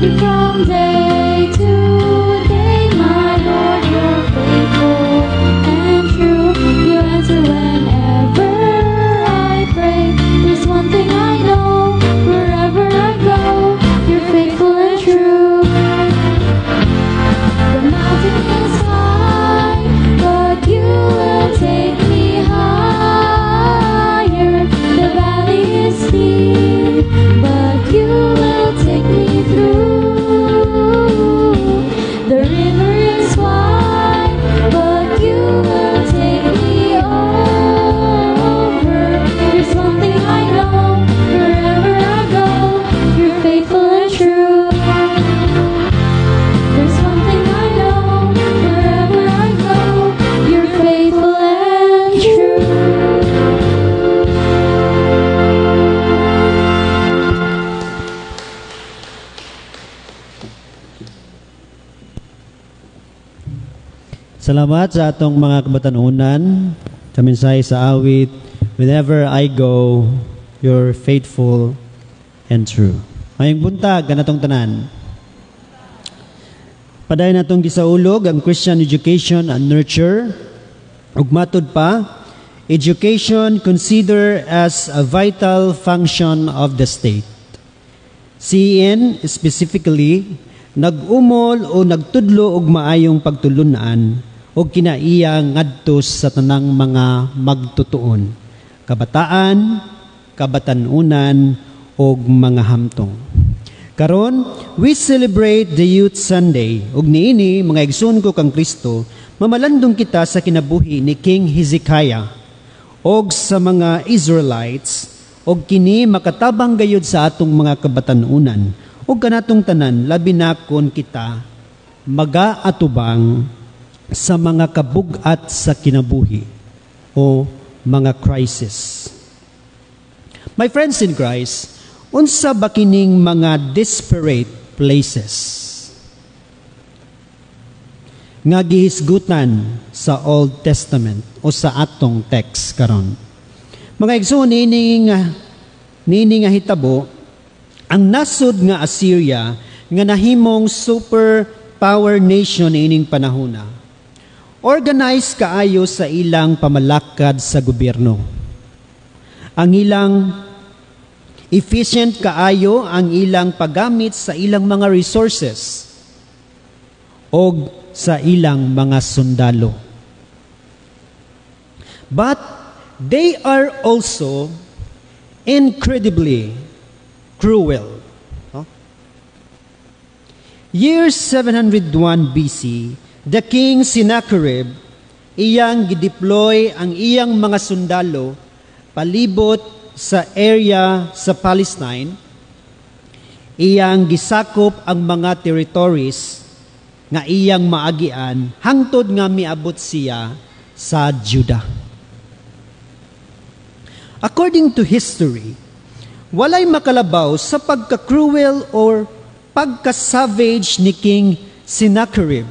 you from day to day, my Lord, you're faithful and true. You answer whenever I pray. There's one thing I know, wherever I go, you're faithful and true. The mountain is high, but you will take me higher. The valley is steep, but you will take me through. The river is wide, but you will take me over. There's one thing I know, wherever I go, you're faithful and true. There's one thing I know, wherever I go, you're faithful and true. Salamat sa atong mga kabatanunan sa mensahe sa awit, whenever I go, you're faithful and true. Ngayong buntag, ganatong tanan. Paday natong gisaulog ang Christian education and nurture. Ug matud pa, education considered as a vital function of the state. C N specifically, nag-umol o nagtudlo og maayong pagtulunan o kinaiya ngadto sa tanang mga magtutuon, kabataan, kabatanunan o mga hamtong. Karon, we celebrate the Youth Sunday. Ug niini, mga igsoon ko kang Kristo, mamalandong kita sa kinabuhi ni King Hezekiah og sa mga Israelites og kini makatabang gayud sa atong mga kabatanunan ug kanatong tanan labi na kon kita magaatubang sa mga kabugat sa kinabuhi o mga crisis. My friends in Christ, unsa ba kining mga desperate places nga gihisgutan sa Old Testament o sa atong text karon? Mga igsoon, nini nga nini nga hitabo ang nasod nga Assyria nga nahimong super power nation ining panahona. Organized kaayo sa ilang pamalakad sa gobyerno. Ang ilang efficient kaayo ang ilang paggamit sa ilang mga resources o sa ilang mga sundalo. But they are also incredibly cruel. Huh? Year seven hundred one B C, the king Sennacherib, iyang gideploy ang iyang mga sundalo palibot sa area sa Palestine. Iyang gisakop ang mga territories nga iyang maagian hangtod nga miabot siya sa Judah. According to history, walay makalabaw sa pagka-cruel or pagka-savage ni King Sennacherib.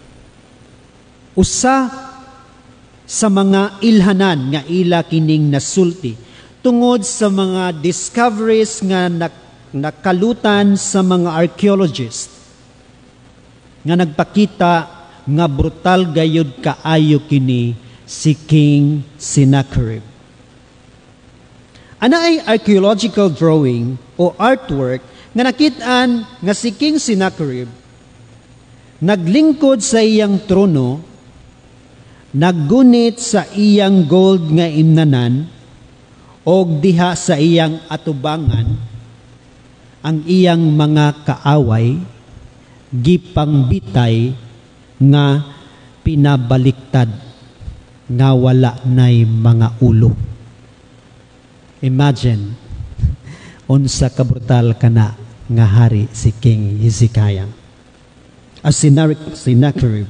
Usa sa mga ilhanan nga ila kining nasulti tungod sa mga discoveries nga nak- nakalutan sa mga archaeologists nga nagpakita nga brutal gayud kaayo kini si King Sennacherib. Ana ay archaeological drawing o artwork nga nakitaan nga si King Sennacherib naglingkod sa iyang trono, naggunit sa iyang gold nga imnanan og diha sa iyang atubangan ang iyang mga kaaway gipangbitay nga pinabaliktad nga wala nay mga ulo. Imagine unsa ka brutal kana nga hari si King Hezekiah. As Sennacherib,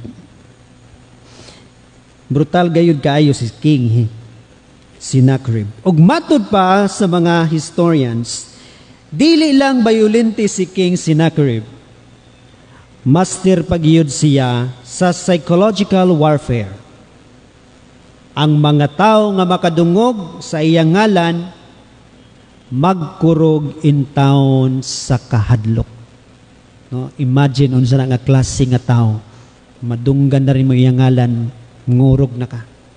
brutal gayud kaayo si King Sennacherib. Ug matud pa sa mga historians, dili lang bayolente si King Sennacherib. Master pagyud siya sa psychological warfare. Ang mga tao nga makadungog sa iyang ngalan magkurog in town sa kahadlok. No? Imagine unsa na nga klase nga tao. Madunggan na rin mo iyang ngalan, ngurog na ka.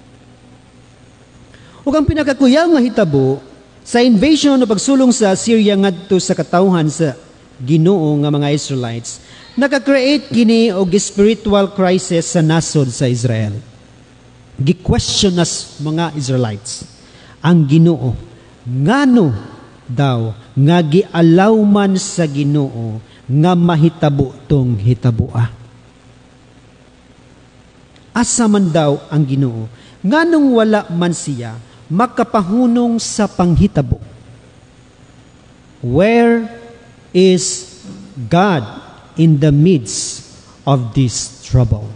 Ug ang pinakakuyaw nga hitabo sa invasion o pagsulong sa Assyria ngadto sa katawhan sa Ginoo nga mga Israelites, naka-create kini og spiritual crisis sa nasod sa Israel. Gi-question nas mga Israelites ang Ginoo ngano daw nga gialaw man sa Ginoo nga mahitabo tong hitabua. Asa man daw ang Ginoo nganong wala man siya makapahunong sa panghitabo. Where is God in the midst of this trouble?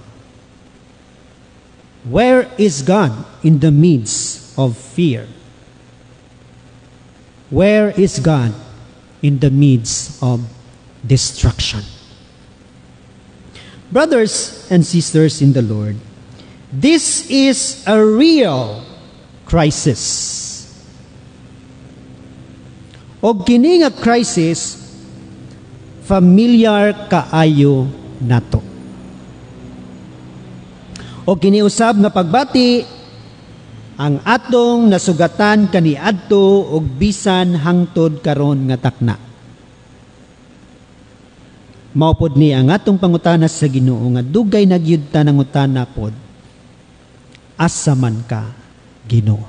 Where is God in the midst of fear? Where is God in the midst of destruction? Brothers and sisters in the Lord, this is a real crisis. O kini nga crisis, familiar kaayo nato. O kiniusab nga pagbati, ang atong nasugatan kaniadto og bisan hangtod karon nga takna. Maupod ni ang atong pangutana sa Ginoo nga dugay nagyud ta nang utana pod. Asa man ka, Ginoo?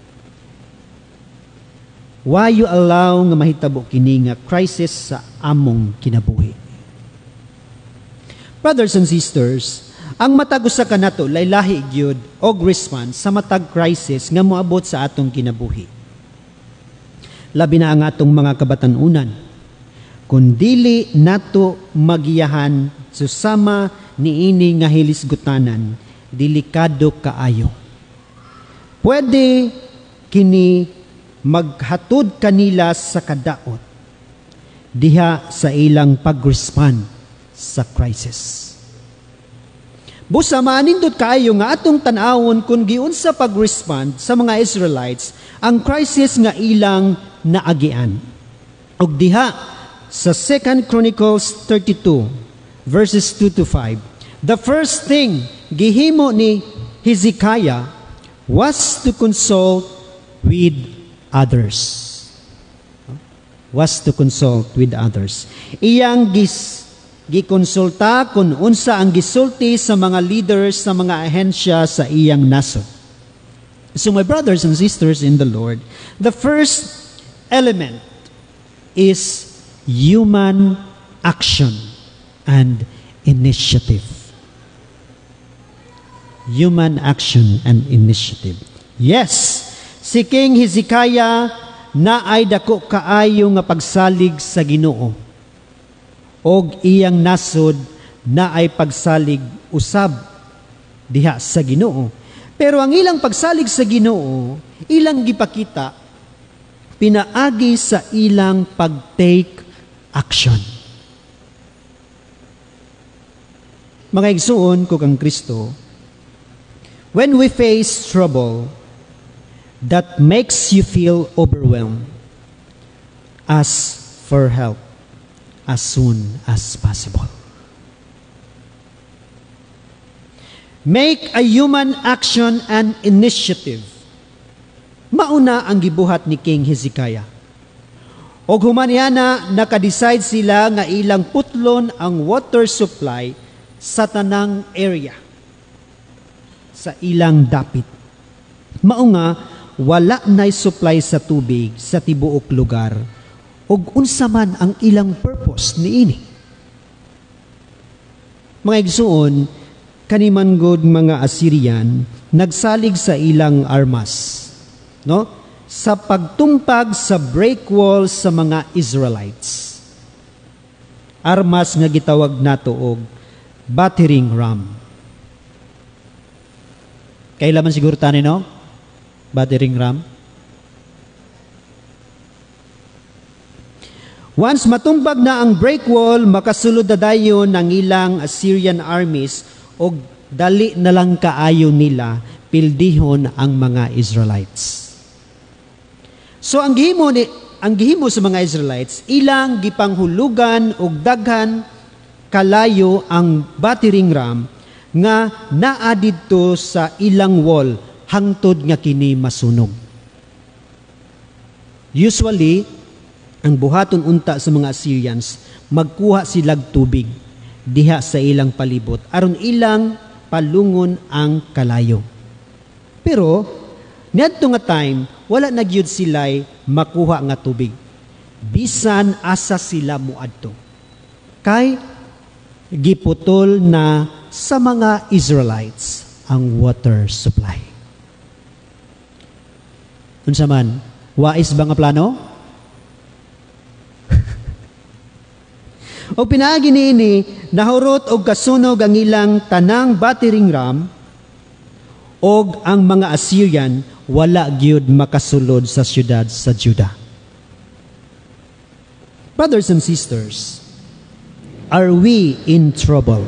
Why you allow nga mahitabo kini nga crisis sa among kinabuhi? Brothers and sisters, ang matag usa kanato laylahi gyud og response sa matag crisis nga moabot sa atong kinabuhi. Labi na ang atong mga kabatan-unan. Kung dili nato magiyahan susama niini nga hilisgutanan, delikado kaayo. Pwede kini maghatod kanila sa kadaot diha sa ilang pag-respond sa crisis. Busa maanindot kaayo nga atong tan-awon kung giunsa pag-respond sa mga Israelites ang crisis nga ilang naagian. Og diha sa Second Chronicles thirty-two verses two to five, the first thing gihimo ni Hezekiah was to consult with others. Was to consult with others. Iyang gis gikonsulta kung unsa ang gisulti sa mga leaders sa mga ahensya sa iyang nasod. So my brothers and sisters in the Lord, the first element is human action and initiative. Human action and initiative. Yes, si King Hezekiah na ay dako kaayo nga pagsalig sa Ginoo. Og iyang nasod na ay pagsalig usab diha sa Ginoo. Pero ang ilang pagsalig sa Ginoo, ilang gipakita pinaagi sa ilang pag-take action. Mga igsuon ko kang Kristo, when we face trouble that makes you feel overwhelmed, ask for help as soon as possible. Make a human action and initiative. Mauna ang gibuhat ni King Hezekiah. Og humaniana naka-decide sila nga ilang putlon ang water supply sa tanang area sa ilang dapit. Mao nga wala nay supply sa tubig sa tibuok lugar ug unsa man ang ilang purpose niini. Mga igsuon, kaniman gud mga Assyrian nagsalig sa ilang armas, no? Sa pagtumpag sa break wall sa mga Israelites. Armas nga gitawag nato og battering ram. Kailan man siguro tani, no? Battering ram. Once matumbag na ang break wall, makasulod na dayon ng ilang Assyrian armies o dali na lang kaayo nila pildihon ang mga Israelites. So ang gihimo ni ang gihimo sa mga Israelites, ilang gipanghulugan og daghan kalayo ang battering ram nga naa didto sa ilang wall hangtod nga kini masunog. Usually, ang buhaton unta sa mga Assyrians, magkuha silag tubig diha sa ilang palibot aron ilang palungon ang kalayo. Pero niadto nga time wala na gyud sila'y makuha nga tubig. Bisan asa sila muadto. Kay giputol na sa mga Israelites ang water supply. Unsa man, wais ba nga plano? O pinaagi niini, nahurot og kasunog ang ilang tanang battering ram og ang mga Assyrian wala gyud makasulod sa syudad sa Judah. Brothers and sisters, are we in trouble?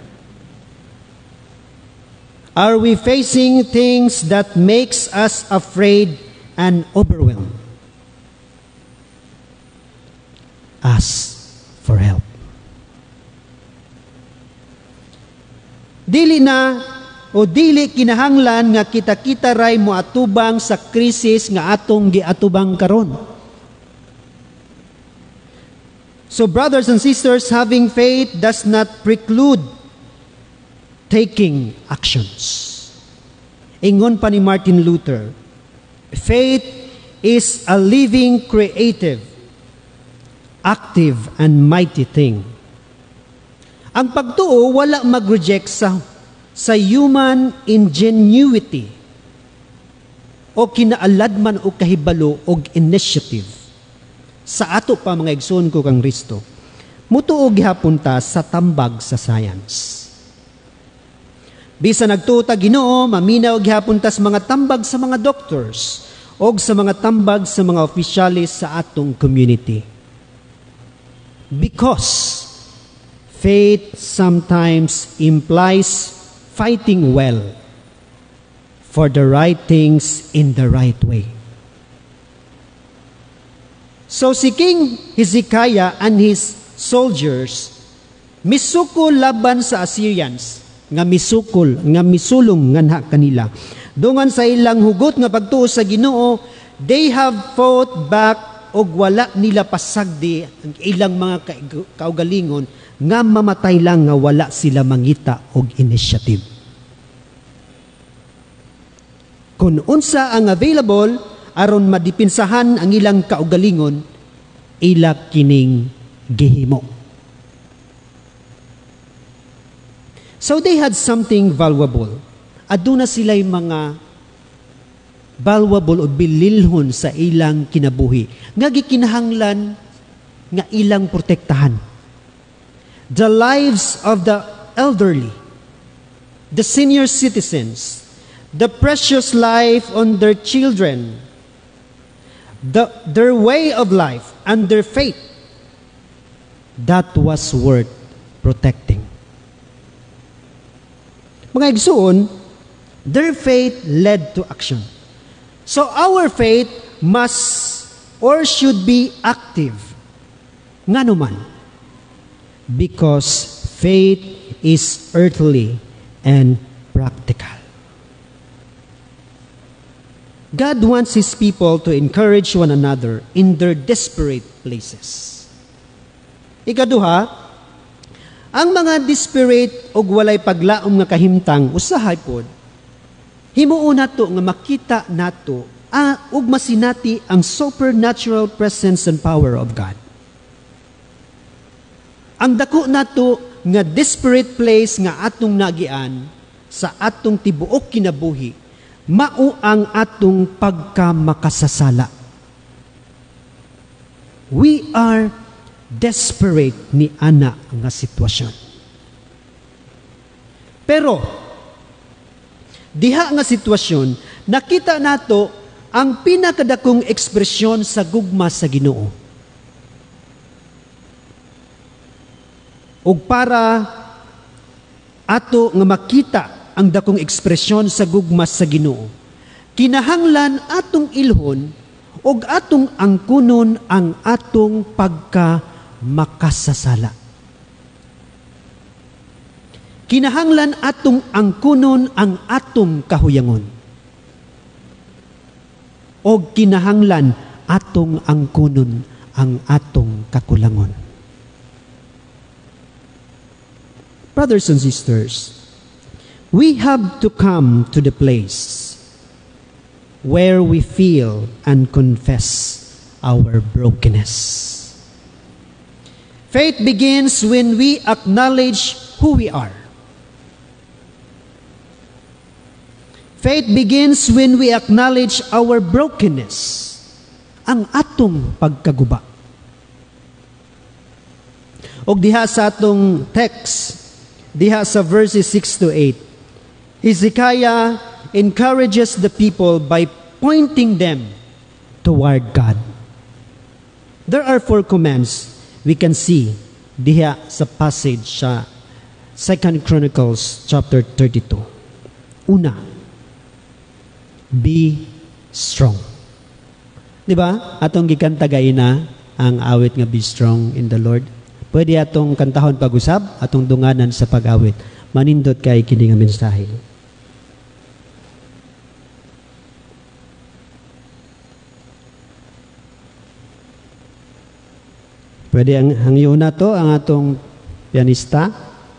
Are we facing things that makes us afraid and overwhelmed? Ask for help. Dili na o dili kinahanglan nga kita-kita ray moatubang sa krisis nga atong giatubang karon. So brothers and sisters, having faith does not preclude taking actions. Ingon pa ni Martin Luther, faith is a living, creative, active, and mighty thing. Ang pagtuo wala mag-reject sa sa human ingenuity o kinaaladman o kahibalo o initiative. Sa ato pa mga igsoon ko kang Kristo, mutuo gihapon ta sa tambag sa science. Bisa nagtuta Ginoo, maminaw gihapon ta sa mga tambag sa mga doctors o sa mga tambag sa mga opisyalis sa atong community. Because faith sometimes implies fighting well for the right things in the right way. So si King Hezekiah and his soldiers misukol laban sa Assyrians, nga misukol, nga misulong nganha kanila. Dungan sa ilang hugot nga pagtuo sa Ginoo, they have fought back og wala nila pasagdi ang ilang mga kaugalingon nga mamatay lang nga wala sila mangita og initiative. Kung unsa ang available aron madipinsahan ang ilang kaugalingon, ila kining gihimo. So they had something valuable. Aduna sila'y mga valuable o bililhon sa ilang kinabuhi nga gikinahanglan nga ilang protektahan. The lives of the elderly, the senior citizens, the precious life on their children, the, their way of life, and their faith, that was worth protecting. Mga igsoon, their faith led to action. So our faith must or should be active. Nga naman, because faith is earthly and practical. God wants His people to encourage one another in their desperate places. Ikaduha, ang mga desperate o walay paglaom nga kahimtang usahay pod, himuon nato nga makita nato ah, ug masinati ang supernatural presence and power of God. Ang dako nato nga desperate place nga atong nagian sa atong tibuok kinabuhi, mao ang atong pagkamakasasala. We are desperate ni ana nga sitwasyon. Pero diha nga sitwasyon, nakita nato ang pinakadakong ekspresyon sa gugma sa Ginoo. O para ato nga makita ang dakong ekspresyon sa gugma sa Ginoo, kinahanglan atong ilhon og atong angkunon ang atong pagka makasasala. Kinahanglan atong angkunon ang atong kahuyangon. O kinahanglan atong angkunon ang atong kakulangon. Brothers and sisters, we have to come to the place where we feel and confess our brokenness. Faith begins when we acknowledge who we are. Faith begins when we acknowledge our brokenness, ang atong pagkaguba. Og diha sa atong text, diha sa verses six to eight, Hezekiah encourages the people by pointing them toward God. There are four commands we can see diha sa passage sa Second Chronicles chapter thirty-two. Una, be strong. Di ba? Atong gikanta gayna ang awit nga be strong in the Lord. Pwede atong kantahon pag-usab, atong dunganan sa pag-awit. Manindot kay kini nga mensahe. Pwede ang hangyo na to ang atong pianista.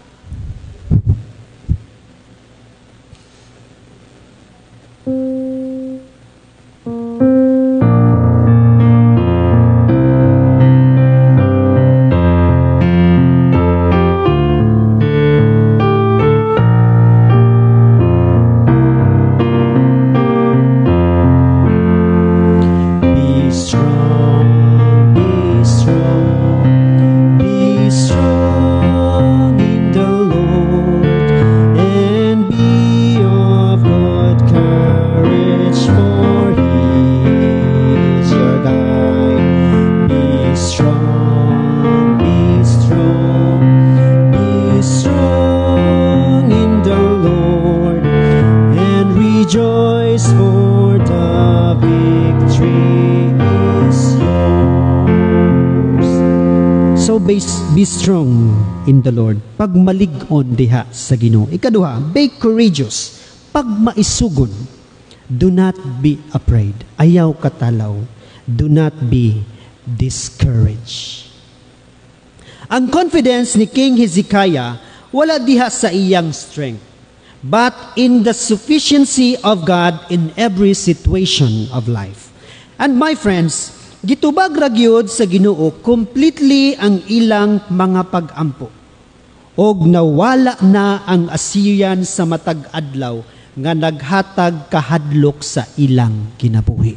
Be strong in the Lord. Pag malig-on diha sa Ginoo. Ikaduha, be courageous. Pag maisugon, do not be afraid. Ayaw katalaw. Do not be discouraged. Ang confidence ni King Hezekiah wala diha sa iyang strength, but in the sufficiency of God in every situation of life. And my friends, gitubag ra gyud sa Ginoo completely ang ilang mga pag-ampo. Og nawala na ang Assyrian sa matag adlaw nga naghatag kahadlok sa ilang kinabuhi.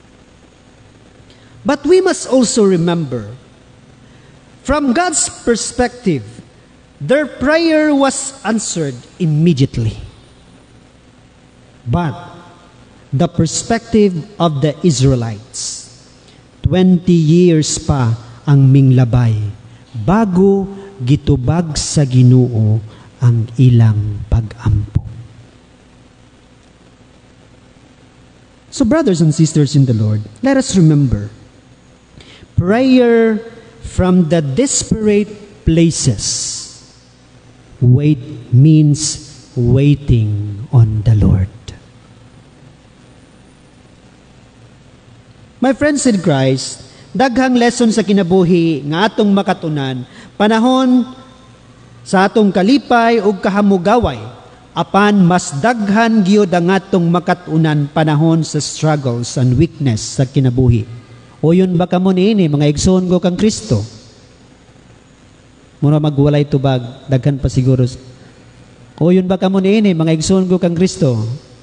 But we must also remember, from God's perspective, their prayer was answered immediately. But the perspective of the Israelites, twenty years pa ang minglabay bago gitubag sa Ginoo ang ilang pag-ampo. So brothers and sisters in the Lord, let us remember, prayer from the desperate places, wait means waiting on the Lord. My friends in Christ, daghang lesson sa kinabuhi nga atong makatunan, panahon sa atong kalipay ug kahamugaway, apan mas daghan gyud ang atong makatunan panahon sa struggles and weakness sa kinabuhi. O yun ba kamo niini, mga igsoon ko kang Kristo? Mura magwalay tubag, daghan pa siguro. O yun ba kamo niini, mga igsoon ko kang Kristo?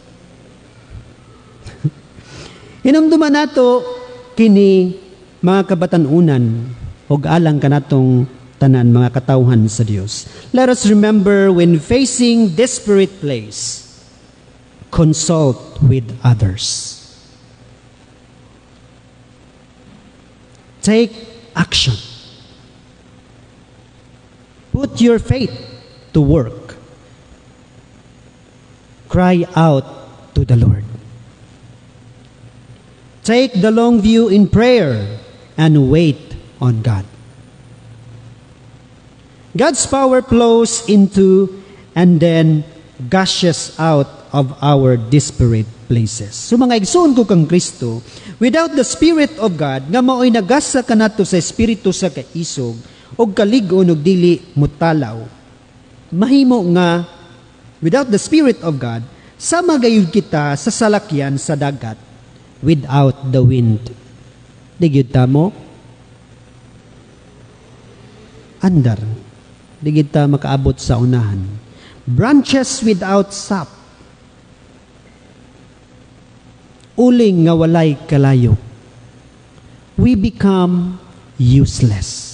Hinumduman nato kini mga kabatanunan og alang kanatong tanan mga katawhan sa Dios. Let us remember, when facing desperate place, consult with others. Take action. Put your faith to work. Cry out to the Lord. Take the long view in prayer and wait on God. God's power flows into and then gushes out of our disparate places. So mga igsoon ko kang Kristo, without the Spirit of God, nga mao'y nagasa ka nato sa Espiritu sa kaisog, o kaligon o dili mutalaw, mahimo nga, without the Spirit of God, sama gayud kita sa salakyan sa dagat, without the wind. Digid ta mo? Andar. Digid ta makaabot sa unahan. Branches without sap. Uling nga walay kalayo. We become useless.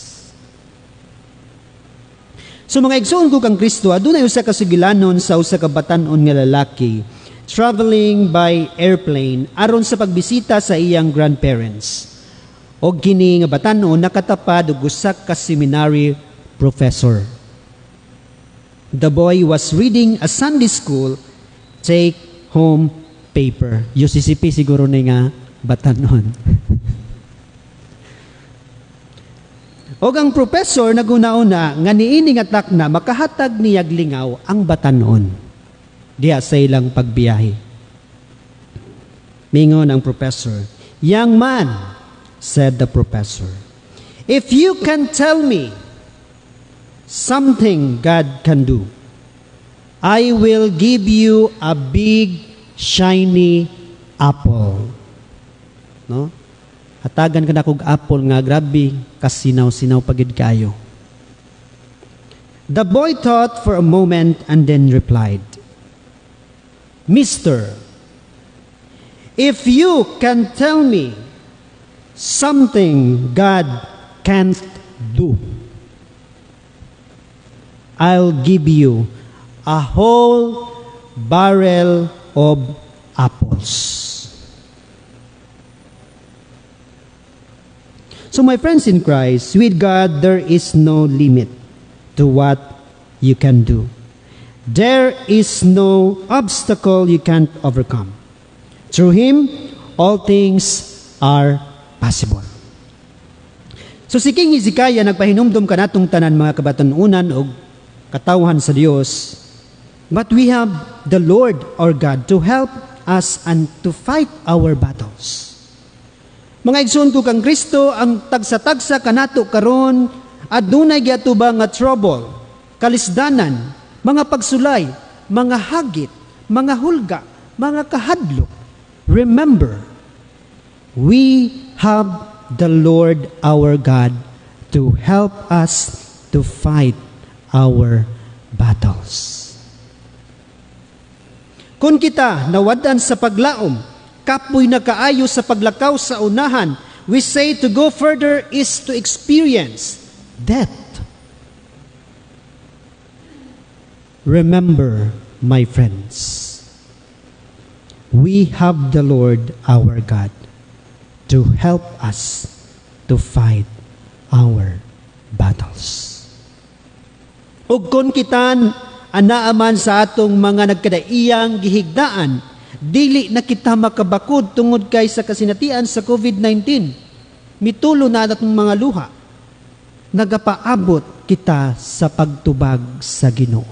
So mga igsoon ko kang Kristo, adunay usa ka sugilanon sa usa ka batan-on nga lalaki traveling by airplane aron sa pagbisita sa iyang grandparents. O kini nga batan-on nakatapad og usa ka seminary professor. The boy was reading a Sunday school take home paper. U C C P siguro na nga batan-on. O ang professor naguna-una nga niini nga takna makahatag niyag lingaw ang batanon diha sa ilang pagbiyahe. Mingon ang professor, "Young man," said the professor, "if you can tell me something God can do, I will give you a big shiny apple." No? Hatagan ka na kog apple nga grabe kasinaw-sinaw pagid kayo. The boy thought for a moment and then replied, "Mister, if you can tell me something God can't do, I'll give you a whole barrel of apples." So my friends in Christ, with God, there is no limit to what you can do. There is no obstacle you can't overcome. Through Him, all things are possible. So si King Hezekiah, nagpahinumdum ka natong tanan mga kabatanunan o katawhan sa Dios. But we have the Lord our God to help us and to fight our battles. Mga igsoon ko kang Kristo, ang tagsa-tagsa kanato karon adunay gyatuba nga trouble, kalisdanan, mga pagsulay, mga hagit, mga hulga, mga kahadlok. Remember, we have the Lord our God to help us to fight our battles. Kung kita nawadan sa paglaom, kapoy na kaayo sa paglakaw sa unahan, we say to go further is to experience death. Remember, my friends, we have the Lord our God to help us to fight our battles. Ug kung kitan anaaman sa atong mga nagkadaiyang gihigdaan, dili na kita makabakod tungod kay sa kasinatian sa COVID nineteen. Mitulo na natong mga luha. Nagapaabot kita sa pagtubag sa Ginoo.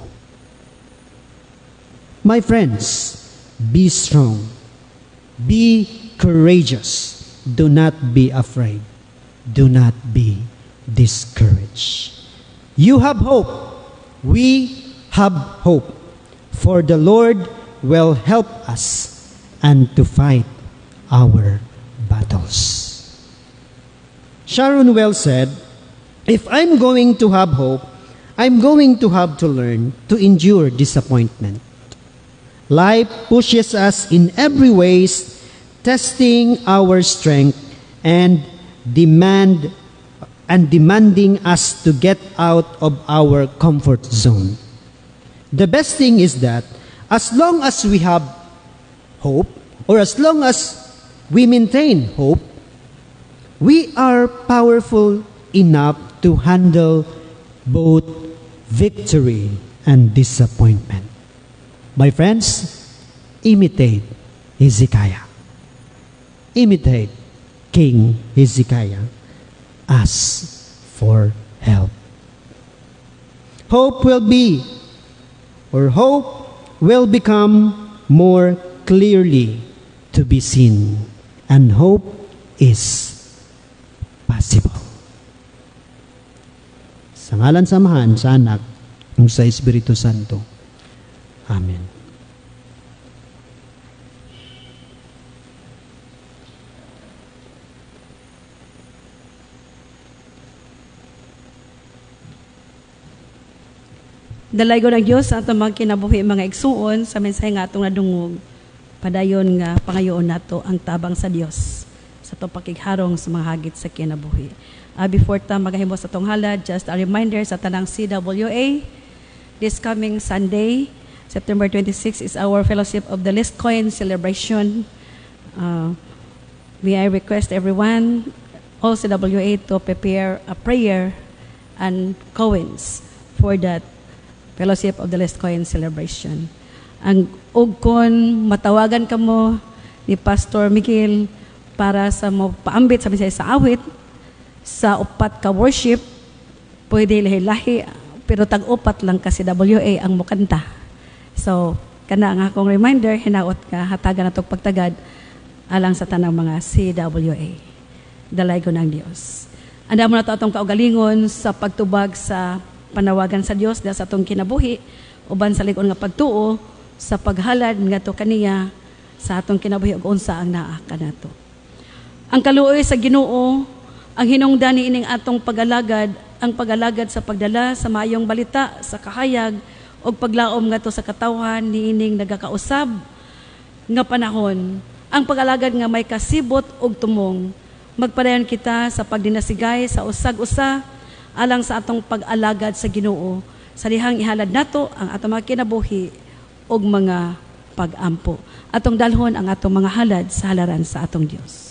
My friends, be strong. Be courageous. Do not be afraid. Do not be discouraged. You have hope. We have hope. For the Lord will help us and to fight our battles. Sharon well said, "If I'm going to have hope, I'm going to have to learn to endure disappointment. Life pushes us in every ways, testing our strength and demand and demanding us to get out of our comfort zone. The best thing is that as long as we have hope, or as long as we maintain hope, we are powerful enough to handle both victory and disappointment. My friends, imitate Hezekiah. Imitate King Hezekiah. Ask for help. Hope will be or hope will become more clearly to be seen. And hope is possible. Sa ngalan samahan sa anak, ng sa Espiritu Santo. Amen. Dalaygo ng Diyos sa atong mga kinabuhi mga igsuon sa mensahe nga atong nadungog. Padayon nga pangayoon nato ang tabang sa Dios sa atong pakigharong sa mga hagit sa kinabuhi. Uh, before ta magahimo sa atong halad, just a reminder sa tanang C W A, this coming Sunday, September twenty-sixth, is our Fellowship of the Least Coin celebration. Uh, may I request everyone, all C W A, to prepare a prayer and coins for that Fellowship of the Least Coin celebration. Ang ug kon matawagan kamo ni Pastor Miguel para sa mo paambit sa bisay sa awit sa upat ka worship, pwede lahi-lahi pero tag-upat lang ka si W A ang mukanta. So kana ang akong reminder, hinaot ka hatagan natog pagtagad alang sa tanang mga C W A. Dalay ko ng Dios. Anda mo na to atong kaugalingon sa pagtubag sa panawagan sa Dios da sa atong kinabuhi uban sa lig-on nga pagtuo sa paghalad ngadto kaniya sa atong kinabuhi ug unsa ang naa kanato. Ang kaluoy sa Ginoo ang hinungdan niining atong pagalagad, ang pagalagad sa pagdala sa maayong balita sa kahayag ug paglaom ngadto sa katawhan niining nagakausab nga panahon. Ang pagalagad nga may kasibot ug tumong magpadayon kita sa pagdinasigay sa usag-usa alang sa atong pag-alagad sa Ginoo sa dihang ihalad nato ang atong mga kinabuhi ug mga pag-ampo. Atong dalhon ang atong mga halad sa halaran sa atong Dios.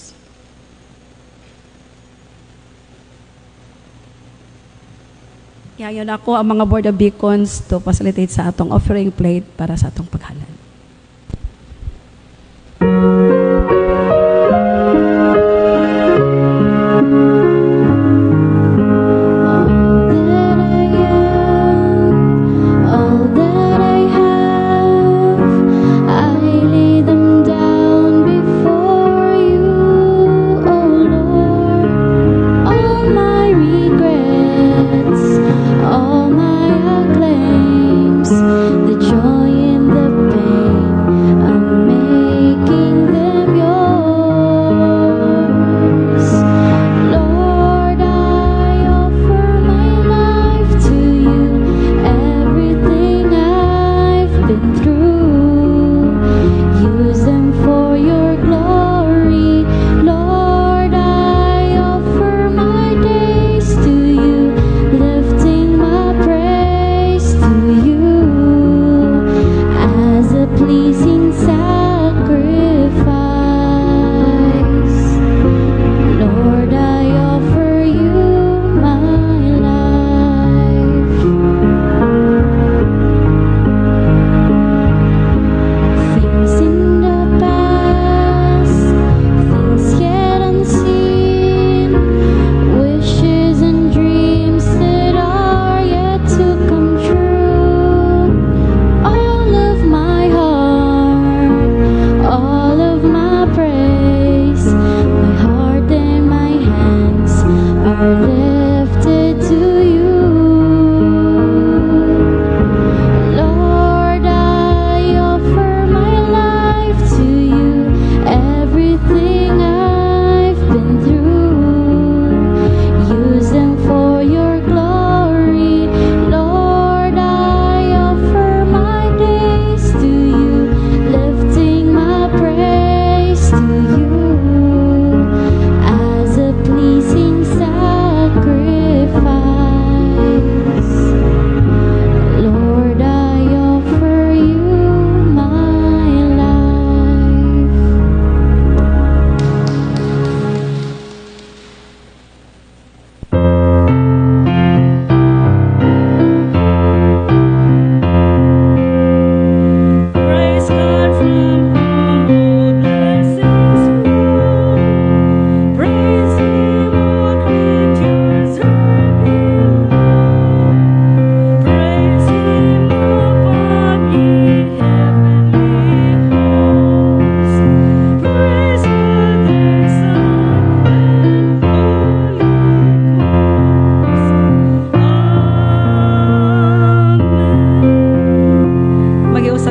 Yayon ako ang mga board of deacons to facilitate sa atong offering plate para sa atong paghalad. All my acclaims, the joy in the pain.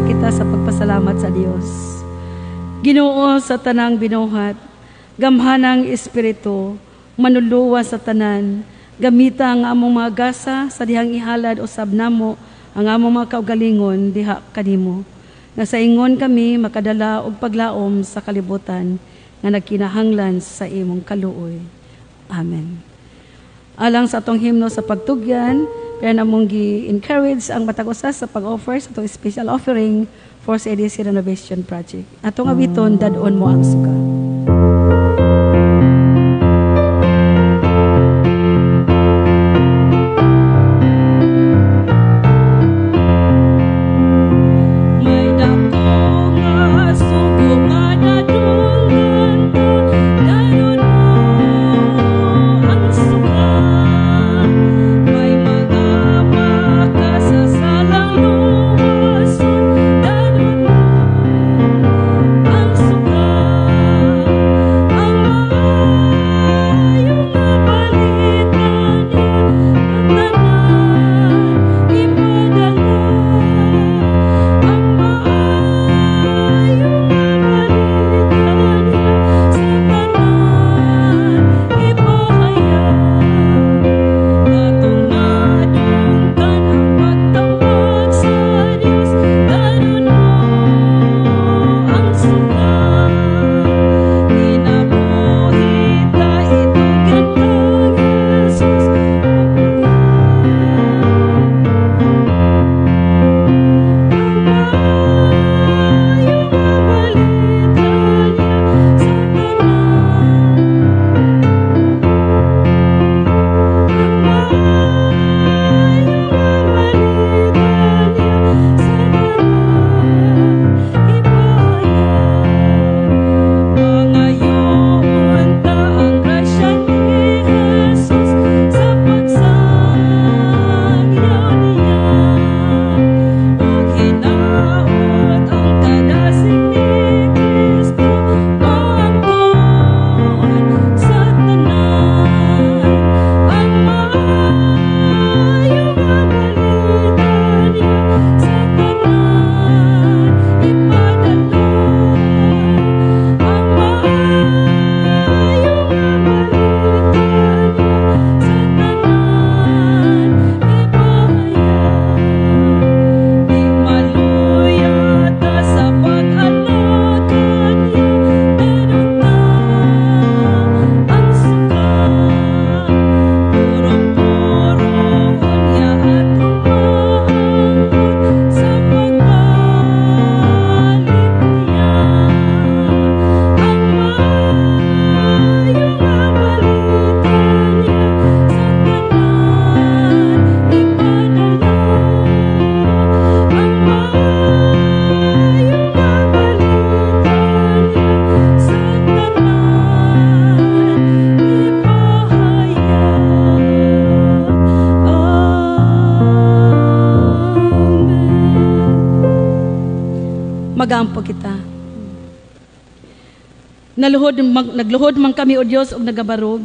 kita sa pagpasalamat sa Dios. Ginoo sa tanang binuhat, gamhanang espiritu, manuluwa sa tanan, gamita ang among mga gasa sa dihang ihalad usab namo ang among mga kaugalingon diha kanimo. Nga sa ingon kami makadala og paglaom sa kalibutan nga nagkinahanglan sa imong kaluoy. Amen. Alang sa atong himno sa pagtugyan, kaya namong gi-encourage ang matag usa sa pag-offer sa itong special offering for sa E D C Renovation Project. Atong abiton, dadon mo ang suka. Magampo kita. Naluhod, mag, nagluhod man kami o Diyos og nagabarog.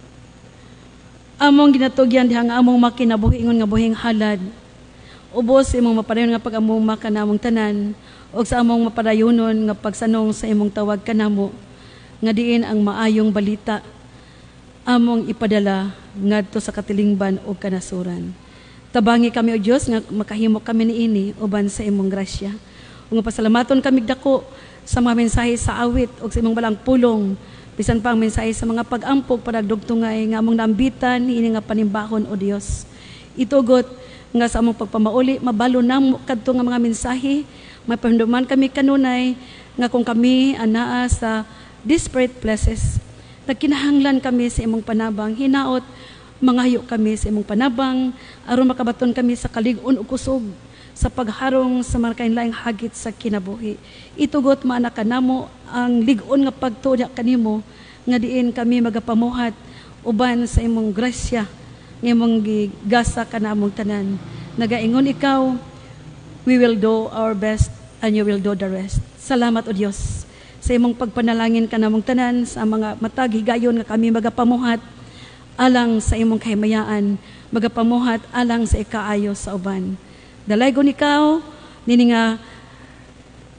Among ginatugyan dihang among makinabuhingon nga buhing halad. Ubos imong mapadayon nga pag among makanamong tanan og sa among mapadayonon nga pagsanong sa imong tawag kanamo nga diin ang maayong balita among ipadala ngadto sa katilingban o kanasuran. Tabangi kami o Diyos nga makahimo kami niini uban sa imong grasya. Ug pasalamaton kami dako sa mga mensahe sa awit o sa imong balang pulong, bisan pa ang mensahe sa mga pag-ampog padagdugtungay nga among naambitan ini nga panimbahon o Dios. Itugot nga sa among pagpamauli mabalo namo kadto nga mga mensahe, may pahinduman kami kanunay nga kung kami anaa sa disparate places, nagkinahanglan kami sa imong panabang, hinaot mangayo kami sa imong panabang aron makabaton kami sa kalig-on ug kusog sa pagharong sa mga kainlaing hagit sa kinabuhi. Itugot maana kanamo ang lig-on nga pagtuya kanimo nga diin kami magapamuhat uban sa imong grasya nga imong gigasa kanamong tanan. Nagaingon ikaw, we will do our best and you will do the rest. Salamat o Dios sa imong pagpanalangin kanamong tanan sa mga matag higayon nga kami magapamuhat alang sa imong kahimayaan, magapamuhat alang sa ikaayo sa uban. Dalaygon ikaw, nini nga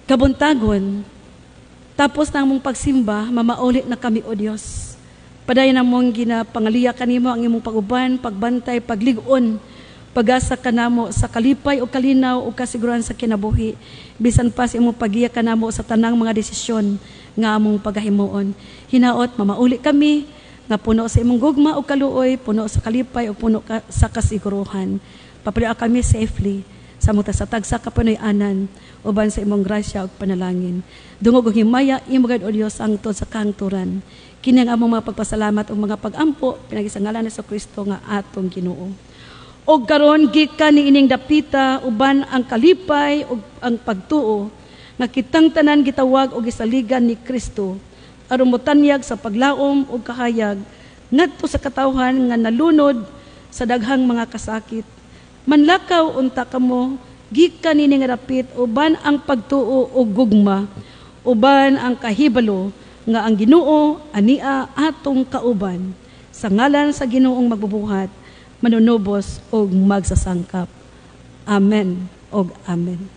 kabuntagon. Tapos na mong pagsimba, mamaulit na kami, O Dios. Padayon na mong ginapangaliya kanimo ang imong paguban, pagbantay, pagligon, pag-asa kanamo sa kalipay o kalinaw o kasiguran sa kinabuhi. Bisan pa sa imong pagiya kanamo sa tanang mga desisyon nga among pagahimuon. Hinaot, mamauli kami, nga puno sa imong gugma o kaluoy, puno sa kalipay o puno ka, sa kasiguruhan. Papalaya kami safely sa mga sa tagsa kapanoy-anan, uban sa imong grasya o panalangin. Dungog o himaya, imugad o Diyos ang tod sa kangturan. Kini ang among mga pagpasalamat o mga pag-ampo, pinagisangalan ni sa Kristo nga atong Ginoo. O karon gikan ni ining dapita, uban ang kalipay o ang pagtuo, nga kitang tanan gitawag o gisaligan ni Kristo, aron motanyag sa paglaom o kahayag, ngadto sa katawhan nga nalunod sa daghang mga kasakit. Manlakaw unta kamo, gikan ni nga dapit, uban ang pagtuo o gugma, uban ang kahibalo, nga ang Ginoo ania atong kauban, sa ngalan sa Ginoong magbubuhat, manunubos o magsasangkap. Amen o amen.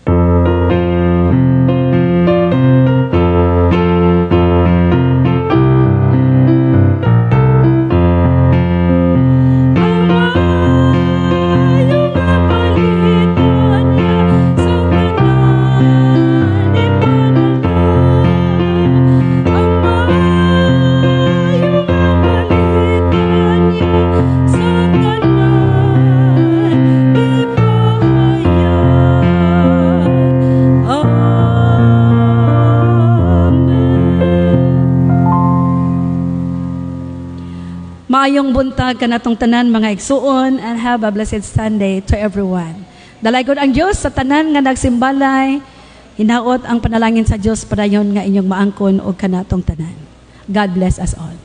Maayong buntag kanatong tanan mga igsuon, and have a blessed Sunday to everyone. Dalaygon ang Dios sa tanan nga nagsimbalay, hinaot ang panalangin sa Dios padayon nga inyong maangkon og kanatong tanan. God bless us all.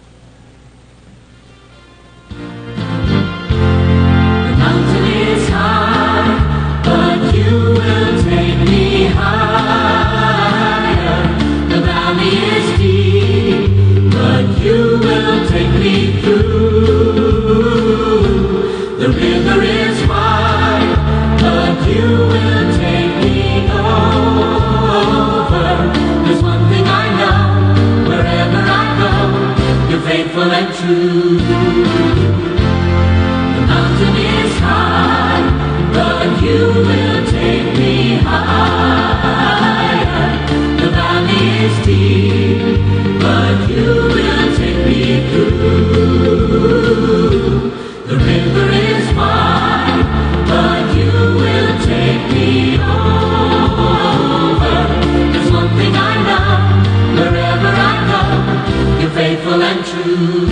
The mountain is high, but you will take me higher. The valley is deep, but you will take me through. The river is wide, but you will take me over. There's one thing I know, wherever I go, you're faithful and true. The mountain is high, but you will take me higher. The valley is deep, but you will take me through. The river is wide, but you will take me over. There's one thing I know, wherever I go, you're faithful and true.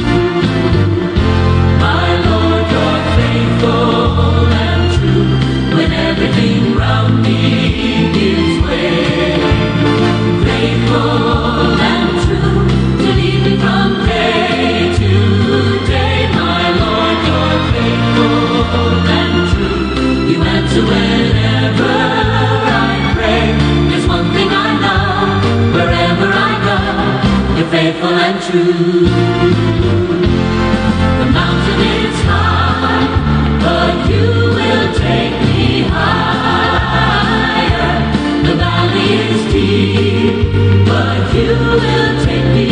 My Lord, you're faithful and true, when everything round me gives way. Faithful and true, to lead me from day to day. My Lord, you're faithful and true, you answer whenever I pray. There's one thing I know, wherever I go, you're faithful and true. The mountain is high, but you will take me higher. The valley is deep, but you will take me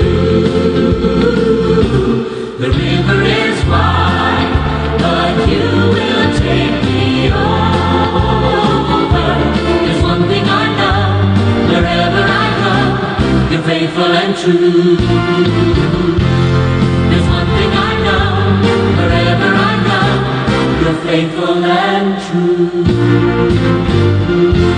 through. The river is wide, but you will take me over. There's one thing I know, wherever I go, you're faithful and true. There's one thing I know, wherever I go, you're faithful and true.